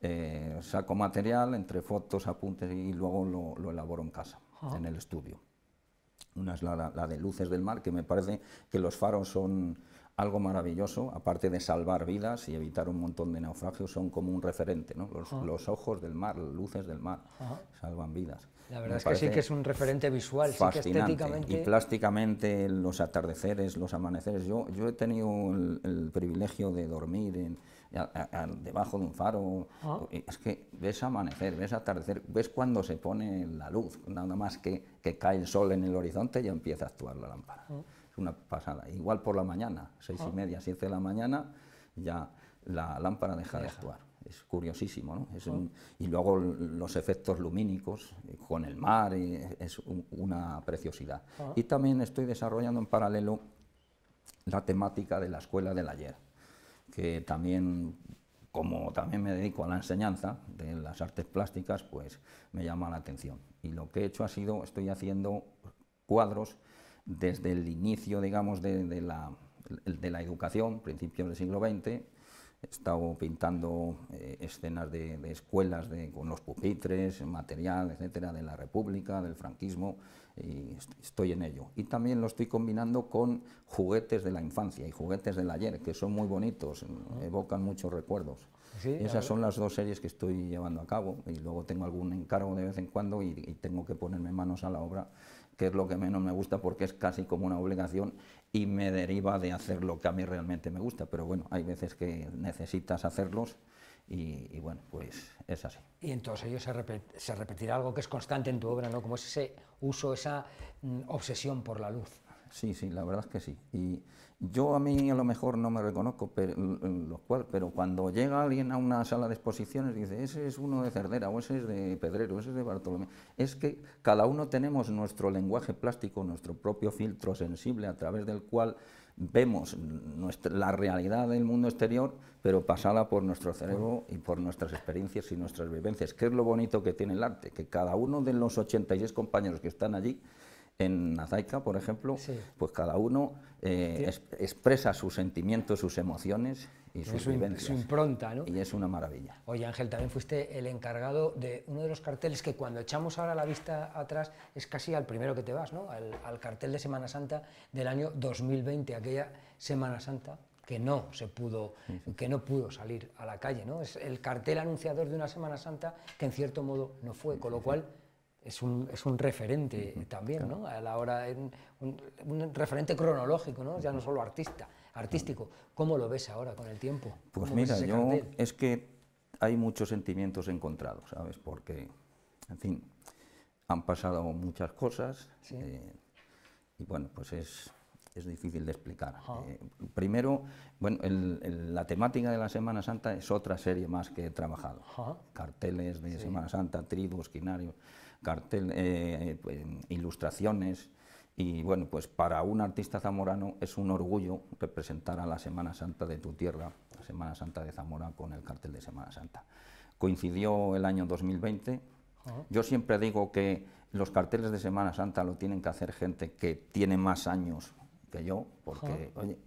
Speaker 8: saco material entre fotos, apuntes y luego lo elaboro en casa, en el estudio. Una es la de Luces del Mar, que me parece que los faros son algo maravilloso, aparte de salvar vidas y evitar un montón de naufragios, son como un referente, ¿no? Los ojos del mar, las luces del mar, salvan vidas.
Speaker 1: La verdad es que sí que es un referente visual, sí que estéticamente...
Speaker 8: Y plásticamente los atardeceres, los amaneceres. Yo he tenido el privilegio de dormir debajo de un faro. Es que ves amanecer, ves atardecer, ves cuando se pone la luz, nada más que cae el sol en el horizonte y empieza a actuar la lámpara. Una pasada. Igual por la mañana, 6:30, 7 de la mañana, ya la lámpara deja de actuar. Es curiosísimo, ¿no? Y luego los efectos lumínicos con el mar, es una preciosidad. Y también estoy desarrollando en paralelo la temática de la escuela del ayer, que también, como también me dedico a la enseñanza de las artes plásticas, pues me llama la atención. Y lo que he hecho estoy haciendo cuadros desde el inicio, digamos, de la educación, principios del siglo XX. He estado pintando escenas de escuelas con los pupitres, material, etcétera, de la República, del franquismo, y estoy en ello. Y también lo estoy combinando con juguetes de la infancia y juguetes del ayer, que son muy bonitos, evocan muchos recuerdos. Sí, esas son las dos series que estoy llevando a cabo, y luego tengo algún encargo de vez en cuando y tengo que ponerme manos a la obra, que es lo que menos me gusta porque es casi como una obligación y me deriva de hacer lo que a mí realmente me gusta, pero bueno, hay veces que necesitas hacerlos y bueno, pues es así.
Speaker 1: Y en todos ellos se repetirá algo que es constante en tu obra, ¿no? Como es ese uso, esa obsesión por la luz.
Speaker 8: Sí, sí, la verdad es que sí. Y yo a mí a lo mejor no me reconozco, pero cuando llega alguien a una sala de exposiciones dice, ese es uno de Cervera, o ese es de Pedrero, ese es de Bartolomé. Es que cada uno tenemos nuestro lenguaje plástico, nuestro propio filtro sensible a través del cual vemos la realidad del mundo exterior, pero pasada por nuestro cerebro y por nuestras experiencias y nuestras vivencias. ¿Qué es lo bonito que tiene el arte? Que cada uno de los 86 compañeros que están allí, en Azaica, por ejemplo, sí, pues cada uno expresa sus sentimientos, sus emociones y sus vivencias.
Speaker 1: Su impronta, ¿no?
Speaker 8: Y es una maravilla.
Speaker 1: Oye, Ángel, también fuiste el encargado de uno de los carteles que cuando echamos ahora la vista atrás es casi al primero que te vas, ¿no? Al cartel de Semana Santa del año 2020, aquella Semana Santa que no se pudo, que no pudo salir a la calle, ¿no? Es el cartel anunciador de una Semana Santa que en cierto modo no fue, con lo cual es un referente también, ¿no? A la hora, un referente cronológico, ¿no? Ya no solo artístico. ¿Cómo lo ves ahora con el tiempo?
Speaker 8: Pues mira, es que hay muchos sentimientos encontrados, ¿sabes? Porque, en fin, han pasado muchas cosas, ¿sí? Y bueno, pues es difícil de explicar. Primero, bueno, la temática de la Semana Santa es otra serie más que he trabajado. Carteles de Semana Santa, tribus, quinarios, ilustraciones, y bueno, pues para un artista zamorano es un orgullo representar a la Semana Santa de tu tierra, la Semana Santa de Zamora, con el cartel de Semana Santa. Coincidió el año 2020, yo siempre digo que los carteles de Semana Santa lo tienen que hacer gente que tiene más años que yo, porque, oye,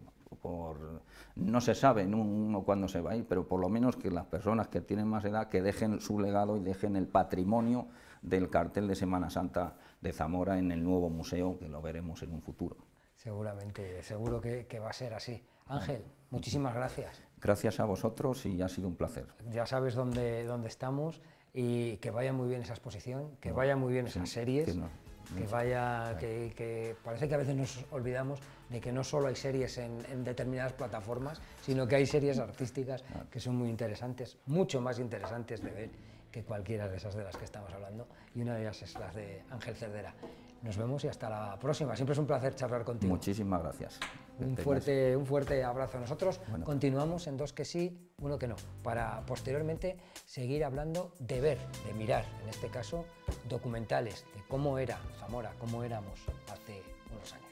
Speaker 8: no se sabe uno cuándo se va a ir, pero por lo menos que las personas que tienen más edad que dejen su legado y dejen el patrimonio del cartel de Semana Santa de Zamora en el nuevo museo, que lo veremos en un futuro.
Speaker 1: Seguramente, seguro que va a ser así. Ángel, muchísimas gracias.
Speaker 8: Gracias a vosotros y ha sido un placer.
Speaker 1: Ya sabes dónde estamos, y que vaya muy bien esa exposición, que vaya muy bien esas series. Que vaya, que parece que a veces nos olvidamos de que no solo hay series en determinadas plataformas, sino que hay series artísticas que son muy interesantes, mucho más interesantes de ver que cualquiera de esas de las que estamos hablando, y una de ellas es la de Ángel Cervera. Nos vemos y hasta la próxima. Siempre es un placer charlar contigo.
Speaker 8: Muchísimas gracias.
Speaker 1: Un fuerte abrazo. Nosotros continuamos en Dos que sí, uno que no, para posteriormente seguir hablando de ver, de mirar, en este caso, documentales de cómo era Zamora, cómo éramos hace unos años.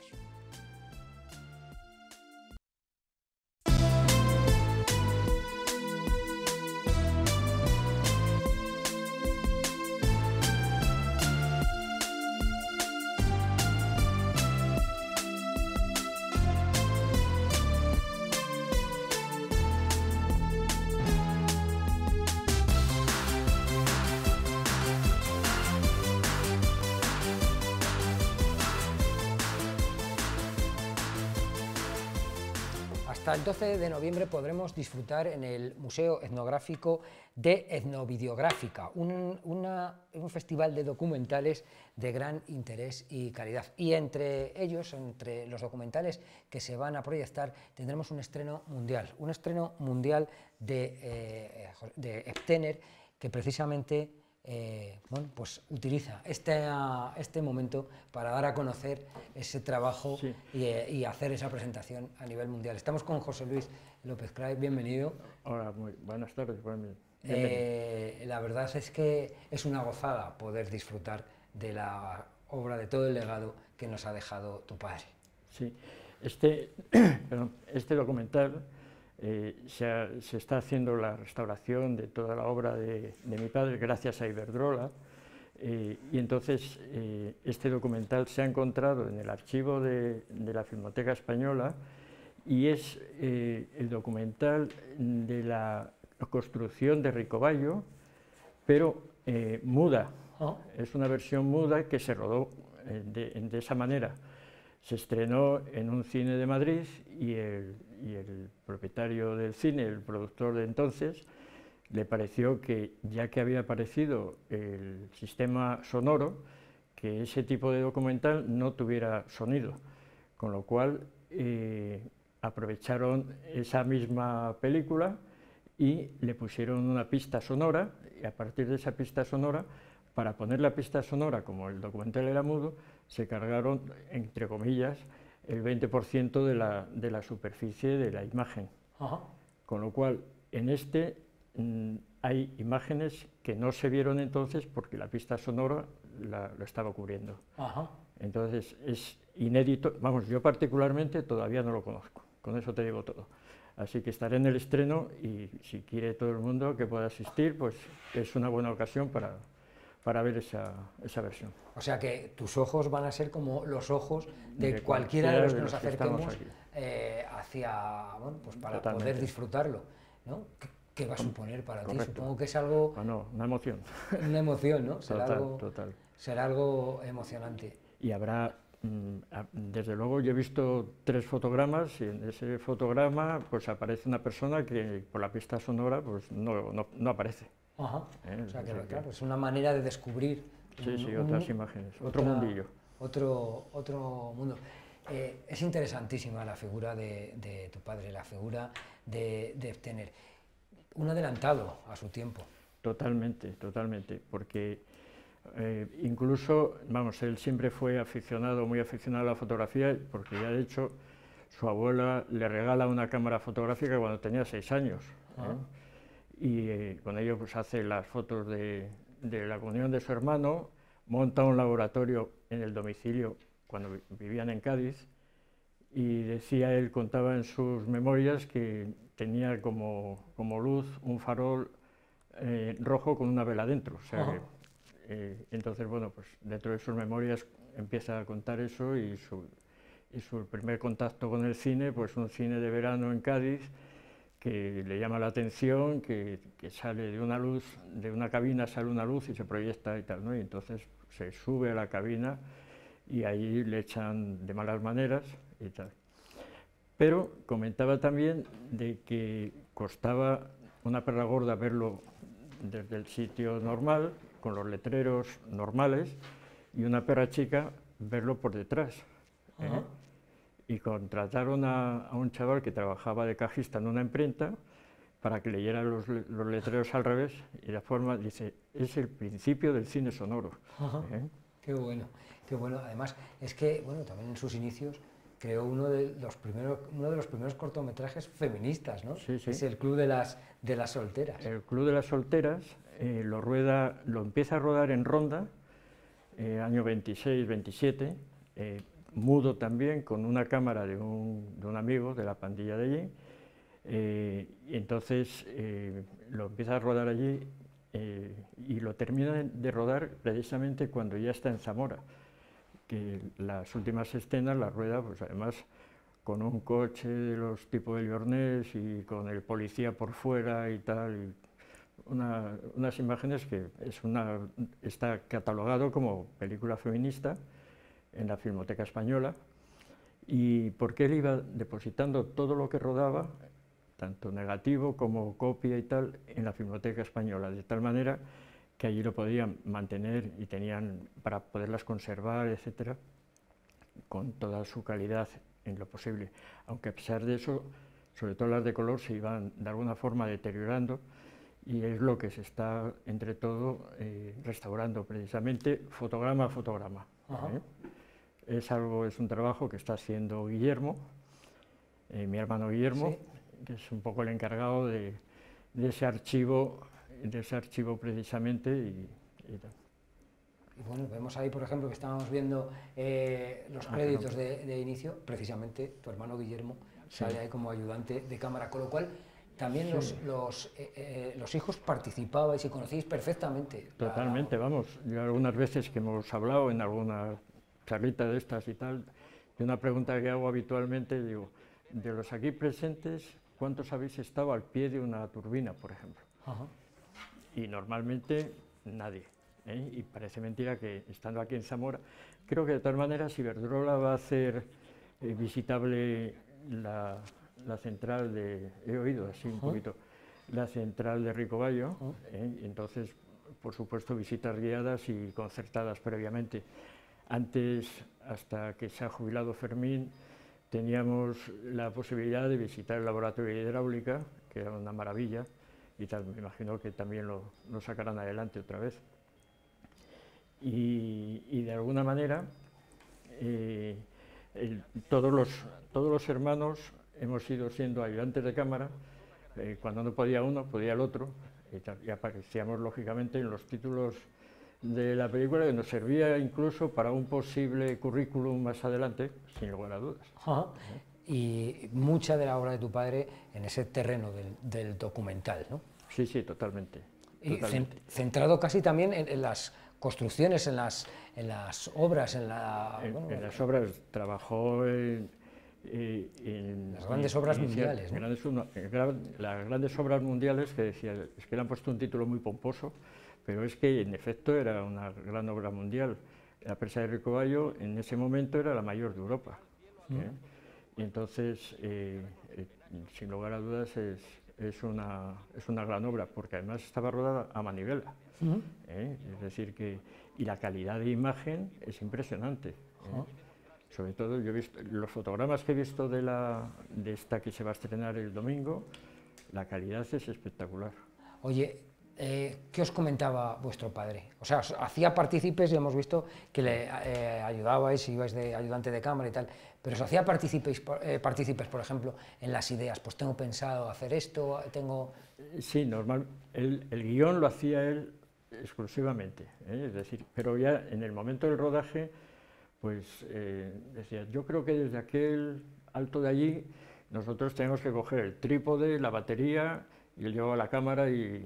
Speaker 1: Hasta el 12 de noviembre podremos disfrutar en el Museo Etnográfico de Etnovideográfica, un festival de documentales de gran interés y calidad. Y entre ellos, entre los documentales que se van a proyectar, tendremos un estreno mundial de Ebtener, que precisamente bueno, pues utiliza este momento para dar a conocer ese trabajo y hacer esa presentación a nivel mundial. Estamos con José Luis López Cray, bienvenido.
Speaker 9: Hola, muy buenas tardes.
Speaker 1: La verdad es que es una gozada poder disfrutar de la obra, de todo el legado que nos ha dejado tu padre.
Speaker 9: Sí, este documental se está haciendo la restauración de toda la obra de mi padre gracias a Iberdrola, y entonces este documental se ha encontrado en el archivo de la Filmoteca Española, y es el documental de la construcción de Ricoballo, pero muda. Es una versión muda que se rodó de esa manera. Se estrenó en un cine de Madrid, y el propietario del cine, el productor de entonces, le pareció que, ya que había aparecido el sistema sonoro, que ese tipo de documental no tuviera sonido, con lo cual aprovecharon esa misma película y le pusieron una pista sonora, y a partir de esa pista sonora, para poner la pista sonora, como el documental era mudo, se cargaron, entre comillas, el 20% de la superficie de la imagen.
Speaker 1: Ajá.
Speaker 9: Con lo cual, en este hay imágenes que no se vieron entonces porque la pista sonora lo estaba cubriendo.
Speaker 1: Ajá.
Speaker 9: Entonces es inédito, vamos, yo particularmente todavía no lo conozco, con eso te digo todo. Así que estaré en el estreno y si quiere todo el mundo que pueda asistir, pues es una buena ocasión para ver esa versión.
Speaker 1: O sea que tus ojos van a ser como los ojos de cualquiera de los que nos acerquemos hacia, bueno, pues para poder disfrutarlo, ¿no? ¿Qué va a suponer para ti? Supongo que es algo...
Speaker 9: Bueno, una emoción.
Speaker 1: Una emoción, ¿no?
Speaker 9: Total.
Speaker 1: Será algo emocionante.
Speaker 9: Y habrá, desde luego, yo he visto 3 fotogramas y en ese fotograma pues aparece una persona que por la pista sonora pues no aparece.
Speaker 1: Ajá. O sea que, claro, es una manera de descubrir...
Speaker 9: otras imágenes, otro mundillo.
Speaker 1: Otro mundo. Es interesantísima la figura de tu padre, la figura de tener un adelantado a su tiempo.
Speaker 9: Totalmente, porque incluso, vamos, él siempre fue aficionado, muy aficionado a la fotografía, porque ya de hecho su abuela le regala una cámara fotográfica cuando tenía 6 años. Y con ello pues hace las fotos de la comunión de su hermano, monta un laboratorio en el domicilio cuando vivían en Cádiz, y decía, él contaba en sus memorias que tenía como luz un farol rojo con una vela dentro. O sea entonces, bueno, pues dentro de sus memorias empieza a contar eso y su primer contacto con el cine, pues un cine de verano en Cádiz, que le llama la atención, que sale de una luz, de una cabina sale una luz y se proyecta y tal, ¿no? Y entonces se sube a la cabina y ahí le echan de malas maneras y tal. Pero comentaba también de que costaba una perra gorda verlo desde el sitio normal, con los letreros normales, y una perra chica verlo por detrás. Y contrataron a un chaval que trabajaba de cajista en una imprenta para que leyera los letreros al revés, y la forma, dice, es el principio del cine sonoro.
Speaker 1: Qué bueno, qué bueno. Además, es que, bueno, también en sus inicios creó uno de los primeros cortometrajes feministas, ¿no?
Speaker 9: Sí.
Speaker 1: Es el Club de las Solteras.
Speaker 9: El Club de las Solteras lo empieza a rodar en Ronda, año 26, 27, mudo también, con una cámara de un amigo de la pandilla de allí, y entonces lo empieza a rodar allí y lo termina de rodar precisamente cuando ya está en Zamora, que las últimas escenas las rueda, pues además con un coche de los tipo de Liornés y con el policía por fuera y tal, y unas imágenes que está catalogado como película feminista en la Filmoteca Española, y porque él iba depositando todo lo que rodaba, tanto negativo como copia y tal, en la Filmoteca Española, de tal manera que allí lo podían mantener y tenían para poderlas conservar, etcétera, con toda su calidad en lo posible. Aunque a pesar de eso, sobre todo las de color se iban de alguna forma deteriorando, y es lo que se está, entre todo, restaurando precisamente fotograma a fotograma. Es un trabajo que está haciendo Guillermo, mi hermano Guillermo, que es un poco el encargado de ese archivo precisamente. Y
Speaker 1: bueno, vemos ahí, por ejemplo, que estábamos viendo los créditos de inicio, precisamente tu hermano Guillermo sale ahí como ayudante de cámara, con lo cual también los hijos participabais y conocíais perfectamente.
Speaker 9: Totalmente, vamos. Yo algunas veces que hemos hablado en alguna charlita de estas y tal, y una pregunta que hago habitualmente, digo, de los aquí presentes, ¿cuántos habéis estado al pie de una turbina, por ejemplo? Y normalmente nadie. Y parece mentira que estando aquí en Zamora, creo que de todas maneras Iberdrola va a hacer visitable la central he oído así un poquito, la central de Ricoballo, y entonces, por supuesto, visitas guiadas y concertadas previamente. Antes, hasta que se ha jubilado Fermín, teníamos la posibilidad de visitar el laboratorio de hidráulica, que era una maravilla, y tal. Me imagino que también lo sacarán adelante otra vez. Y de alguna manera todos los hermanos hemos ido siendo ayudantes de cámara. Cuando no podía uno, podía el otro, y aparecíamos lógicamente en los títulos de la película, que nos servía incluso para un posible currículum más adelante, sin lugar a dudas.
Speaker 1: Ajá. Y mucha de la obra de tu padre en ese terreno del documental, ¿no?
Speaker 9: Sí, sí, totalmente.
Speaker 1: Y centrado casi también en las construcciones, en las obras, en
Speaker 9: las obras. Trabajó en
Speaker 1: las grandes obras mundiales, ¿no?
Speaker 9: Las grandes obras mundiales, que decía, es que le han puesto un título muy pomposo, pero es que en efecto era una gran obra mundial. La presa de Ricobayo en ese momento era la mayor de Europa. Y entonces, sin lugar a dudas, es una gran obra, porque además estaba rodada a manivela. Es decir, y la calidad de imagen es impresionante. Sobre todo, yo he visto los fotogramas que he visto de esta que se va a estrenar el domingo, la calidad es espectacular.
Speaker 1: Oye, ¿qué os comentaba vuestro padre? O sea, os hacía partícipes y hemos visto que le ayudabais, ibais de ayudante de cámara y tal, pero os hacía partícipes, por ejemplo, en las ideas. Pues tengo pensado hacer esto, tengo...
Speaker 9: Sí, normal. El guión lo hacía él exclusivamente, es decir, pero ya en el momento del rodaje, pues decía, yo creo que desde aquel alto de allí nosotros tenemos que coger el trípode, la batería, y él llevaba la cámara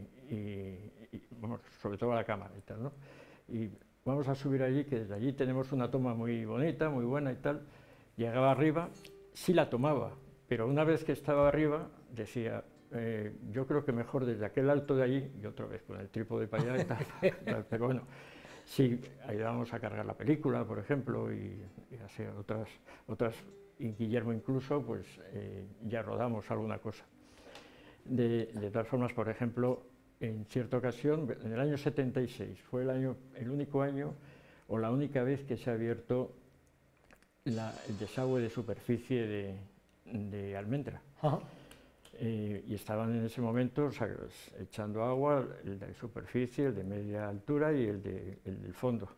Speaker 9: bueno, sobre todo la cámara y tal, ¿no? Y vamos a subir allí, que desde allí tenemos una toma muy bonita, muy buena y tal. Llegaba arriba, sí la tomaba, pero una vez que estaba arriba decía, yo creo que mejor desde aquel alto de allí, y otra vez con el trípode para allá y tal, pero bueno, sí, ayudábamos a cargar la película, por ejemplo, y así otras, y Guillermo incluso, pues ya rodamos alguna cosa. De todas formas, por ejemplo, en cierta ocasión, en el año 76, fue el único año o la única vez que se ha abierto el desagüe de superficie de Almendra. Y estaban en ese momento echando agua, el de superficie, el de media altura y el del fondo.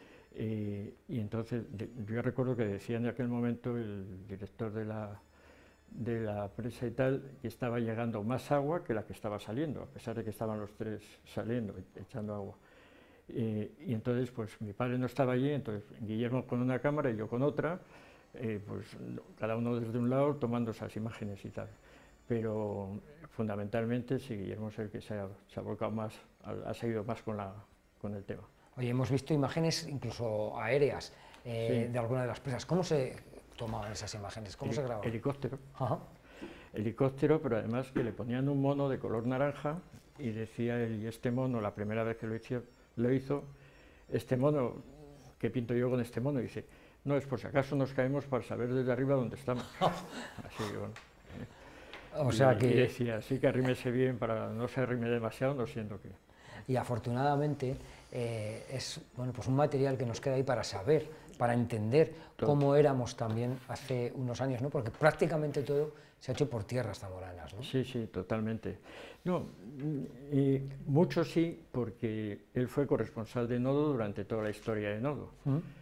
Speaker 9: Y entonces, yo recuerdo que decía en aquel momento el director de la presa y tal, que estaba llegando más agua que la que estaba saliendo, a pesar de que estaban los tres saliendo, echando agua. Y entonces, pues mi padre no estaba allí, entonces Guillermo con una cámara y yo con otra, pues cada uno desde un lado tomando esas imágenes y tal. Pero fundamentalmente sí, Guillermo es el que se ha volcado más, ha seguido más con el tema.
Speaker 1: Oye, hemos visto imágenes incluso aéreas de alguna de las presas. ¿Cómo se tomaban esas imágenes? ¿Cómo se grababan?
Speaker 9: Helicóptero. Helicóptero, pero además que le ponían un mono de color naranja y decía él, y este mono, la primera vez que lo hizo, este mono, ¿qué pinto yo con este mono? Y dice, no, es por si acaso nos caemos para saber desde arriba dónde estamos. Así que bueno.
Speaker 1: O sea
Speaker 9: y decía, sí que arrímese bien para no se arrime demasiado, no siendo que...
Speaker 1: Y afortunadamente es bueno, pues un material que nos queda ahí para saber, para entender cómo éramos también hace unos años, ¿no? Porque prácticamente todo se ha hecho por tierras zamoranas, ¿no?
Speaker 9: Sí, sí, totalmente. No, mucho sí, porque él fue corresponsal de Nodo durante toda la historia de Nodo.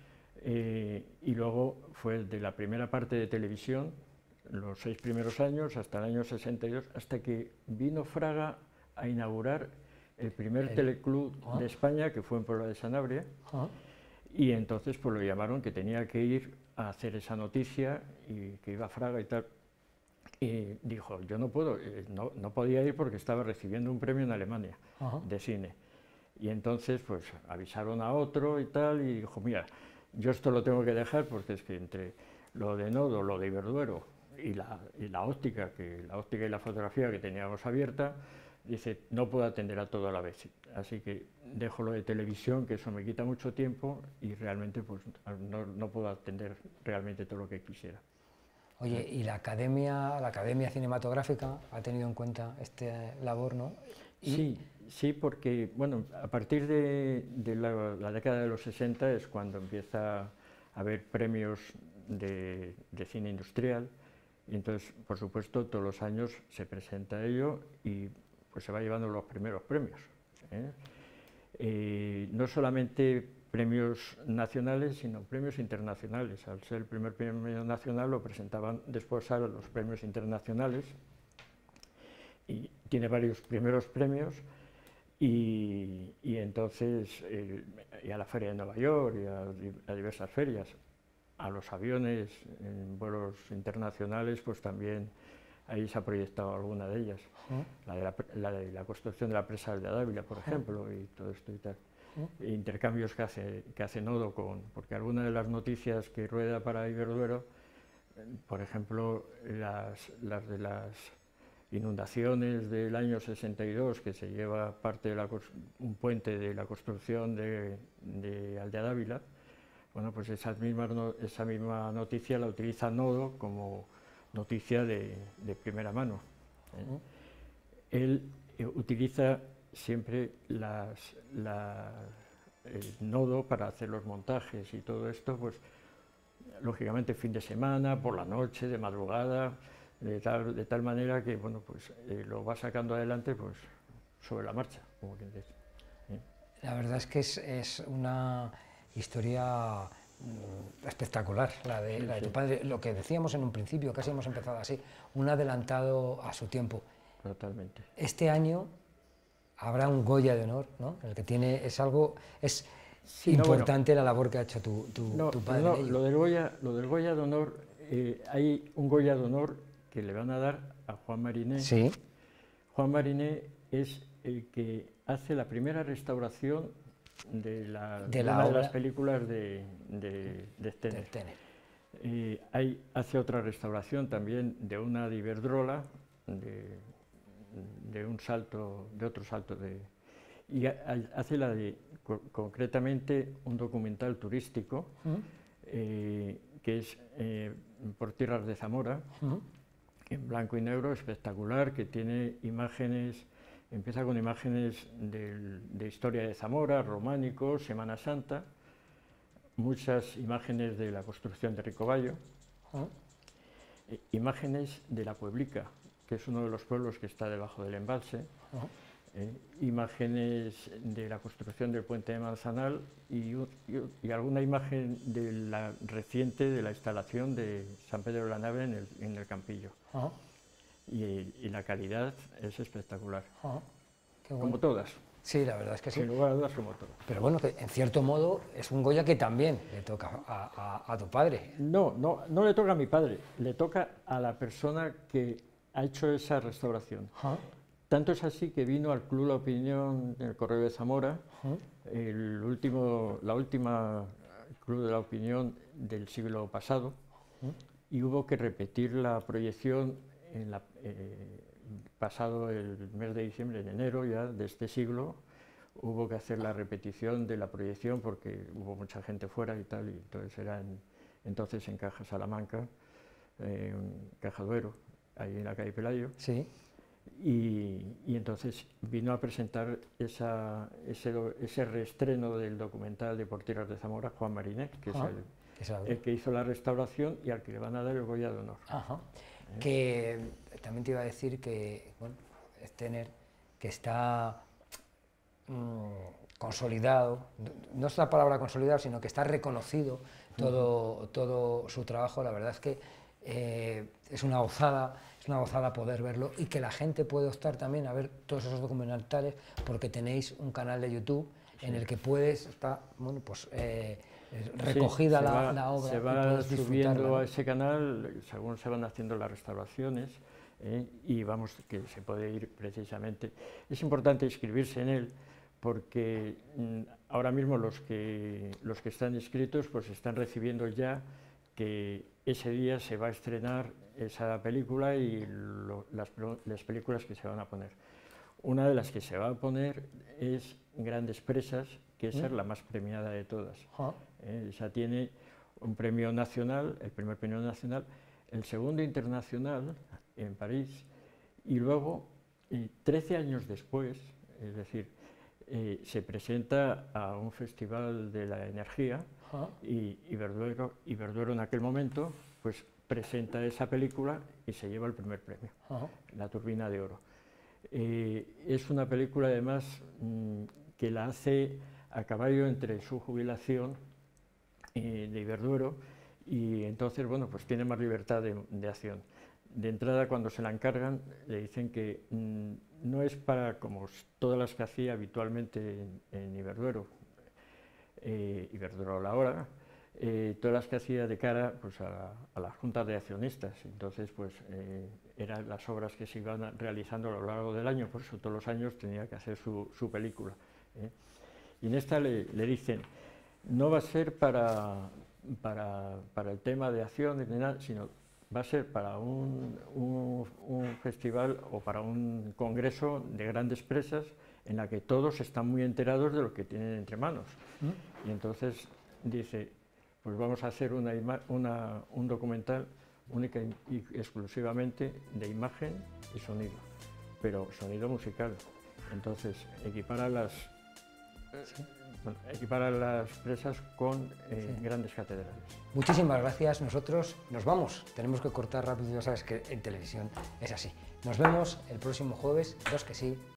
Speaker 9: Y luego fue de la primera parte de televisión, los 6 primeros años, hasta el año 62, hasta que vino Fraga a inaugurar el primer teleclub de España, que fue en Puebla de Sanabria, y entonces pues lo llamaron que tenía que ir a hacer esa noticia y que iba a Fraga y tal. Y dijo, yo no puedo, no podía ir porque estaba recibiendo un premio en Alemania de cine. Y entonces pues avisaron a otro y tal, y dijo, mira, yo esto lo tengo que dejar porque es que entre lo de Nodo, lo de Iberduero y la óptica y la fotografía que teníamos abierta, dice, no puedo atender a todo a la vez, así que dejo lo de televisión, que eso me quita mucho tiempo y realmente pues no puedo atender realmente todo lo que quisiera.
Speaker 1: Oye, y la Academia Cinematográfica ha tenido en cuenta esta labor, ¿no?
Speaker 9: Sí, porque bueno, a partir de la década de los 60 es cuando empieza a haber premios de cine industrial, y entonces, por supuesto, todos los años se presenta ello y pues se va llevando los primeros premios. No solamente premios nacionales, sino premios internacionales. Al ser el primer premio nacional lo presentaban después a los premios internacionales y tiene varios primeros premios y entonces y a la Feria de Nueva York y a diversas ferias, a los aviones en vuelos internacionales, pues también ahí se ha proyectado alguna de ellas, la de la construcción de la presa de Dávila, por ejemplo, y todo esto y tal. Intercambios que hace Nodo porque algunas de las noticias que rueda para Iberduero, por ejemplo, las de las inundaciones del año 62, que se lleva parte de un puente de la construcción de Aldea Dávila, bueno, pues esa misma noticia la utiliza Nodo como noticia de primera mano. Él utiliza siempre el Nodo para hacer los montajes y todo esto, pues lógicamente fin de semana, por la noche, de madrugada, de tal manera que bueno, pues lo va sacando adelante pues sobre la marcha, como quien dice.
Speaker 1: La verdad es que es una historia espectacular, la de tu padre. Lo que decíamos en un principio, casi hemos empezado así, un adelantado a su tiempo.
Speaker 9: Totalmente.
Speaker 1: Este año habrá un Goya de honor, ¿no? El que tiene, es importante la labor que ha hecho tu padre.
Speaker 9: No, lo del Goya de honor, hay un Goya de honor que le van a dar a Juan Mariné.
Speaker 1: Sí.
Speaker 9: Juan Mariné es el que hace la primera restauración de una de las películas de Stenner. Hace otra restauración también de una de Iberdrola, de otro salto y hace concretamente un documental turístico que es por tierras de Zamora, en blanco y negro, espectacular, que tiene imágenes, empieza con imágenes de historia de Zamora, románico, Semana Santa, muchas imágenes de la construcción de Ricoballo, imágenes de la Pueblica, que es uno de los pueblos que está debajo del embalse, imágenes de la construcción del puente de Manzanal y alguna imagen de la reciente de la instalación de San Pedro de la Nave en el Campillo. Y la calidad es espectacular,
Speaker 1: Qué bueno.
Speaker 9: como todas.
Speaker 1: Sí, la verdad es que sí.
Speaker 9: Sin lugar a dudas, como todas.
Speaker 1: Pero bueno, que en cierto modo es un Goya que también le toca a tu padre.
Speaker 9: No le toca a mi padre, le toca a la persona que ha hecho esa restauración. Tanto es así que vino al Club La Opinión del Correo de Zamora, la última Club de la Opinión del siglo pasado, y hubo que repetir la proyección pasado el mes de diciembre, en enero ya de este siglo, hubo que hacer la repetición de la proyección porque hubo mucha gente fuera y tal, y entonces era entonces en Caja Salamanca, Caja Duero, ahí en la calle Pelayo.
Speaker 1: Sí.
Speaker 9: Y entonces vino a presentar ese reestreno del documental de Por tierras de Zamora, Juan Mariné, que es el que hizo la restauración y al que le van a dar el Goya de honor.
Speaker 1: Que también te iba a decir que, bueno, Stenner, que está consolidado, no es la palabra consolidado, sino que está reconocido todo su trabajo. La verdad es que es una gozada poder verlo y que la gente puede optar también a ver todos esos documentales porque tenéis un canal de YouTube en el que está bueno, pues, recogida la obra.
Speaker 9: Se va subiendo a ese canal según se van haciendo las restauraciones y vamos, que se puede ir precisamente. Es importante inscribirse en él porque ahora mismo los que están inscritos pues están recibiendo ya que ese día se va a estrenar esa película y las películas que se van a poner. Una de las que se va a poner es Grandes Presas, que esa es la más premiada de todas. Esa tiene un premio nacional, el primer premio nacional, el segundo internacional en París, y luego, 13 años después, es decir, se presenta a un festival de la energía y Iberduero en aquel momento pues presenta esa película y se lleva el primer premio, La Turbina de Oro. Es una película además que la hace a caballo entre su jubilación de Iberduero y entonces, bueno, pues tiene más libertad de acción. De entrada, cuando se la encargan, le dicen que no es para, como todas las que hacía habitualmente en Iberduero, Iberduero la hora, todas las que hacía de cara pues, a las juntas de accionistas. Entonces, pues eran las obras que se iban realizando a lo largo del año, por eso todos los años tenía que hacer su película. Y en esta le dicen, no va a ser para el tema de acción, sino va a ser para un festival o para un congreso de grandes presas en la que todos están muy enterados de lo que tienen entre manos. Y entonces dice, pues vamos a hacer un documental única y exclusivamente de imagen y sonido, pero sonido musical. Entonces equipara las presas con grandes catedrales.
Speaker 1: Muchísimas gracias. Nosotros nos vamos. Tenemos que cortar rápido, ya sabes que en televisión es así. Nos vemos el próximo jueves, dos que sí.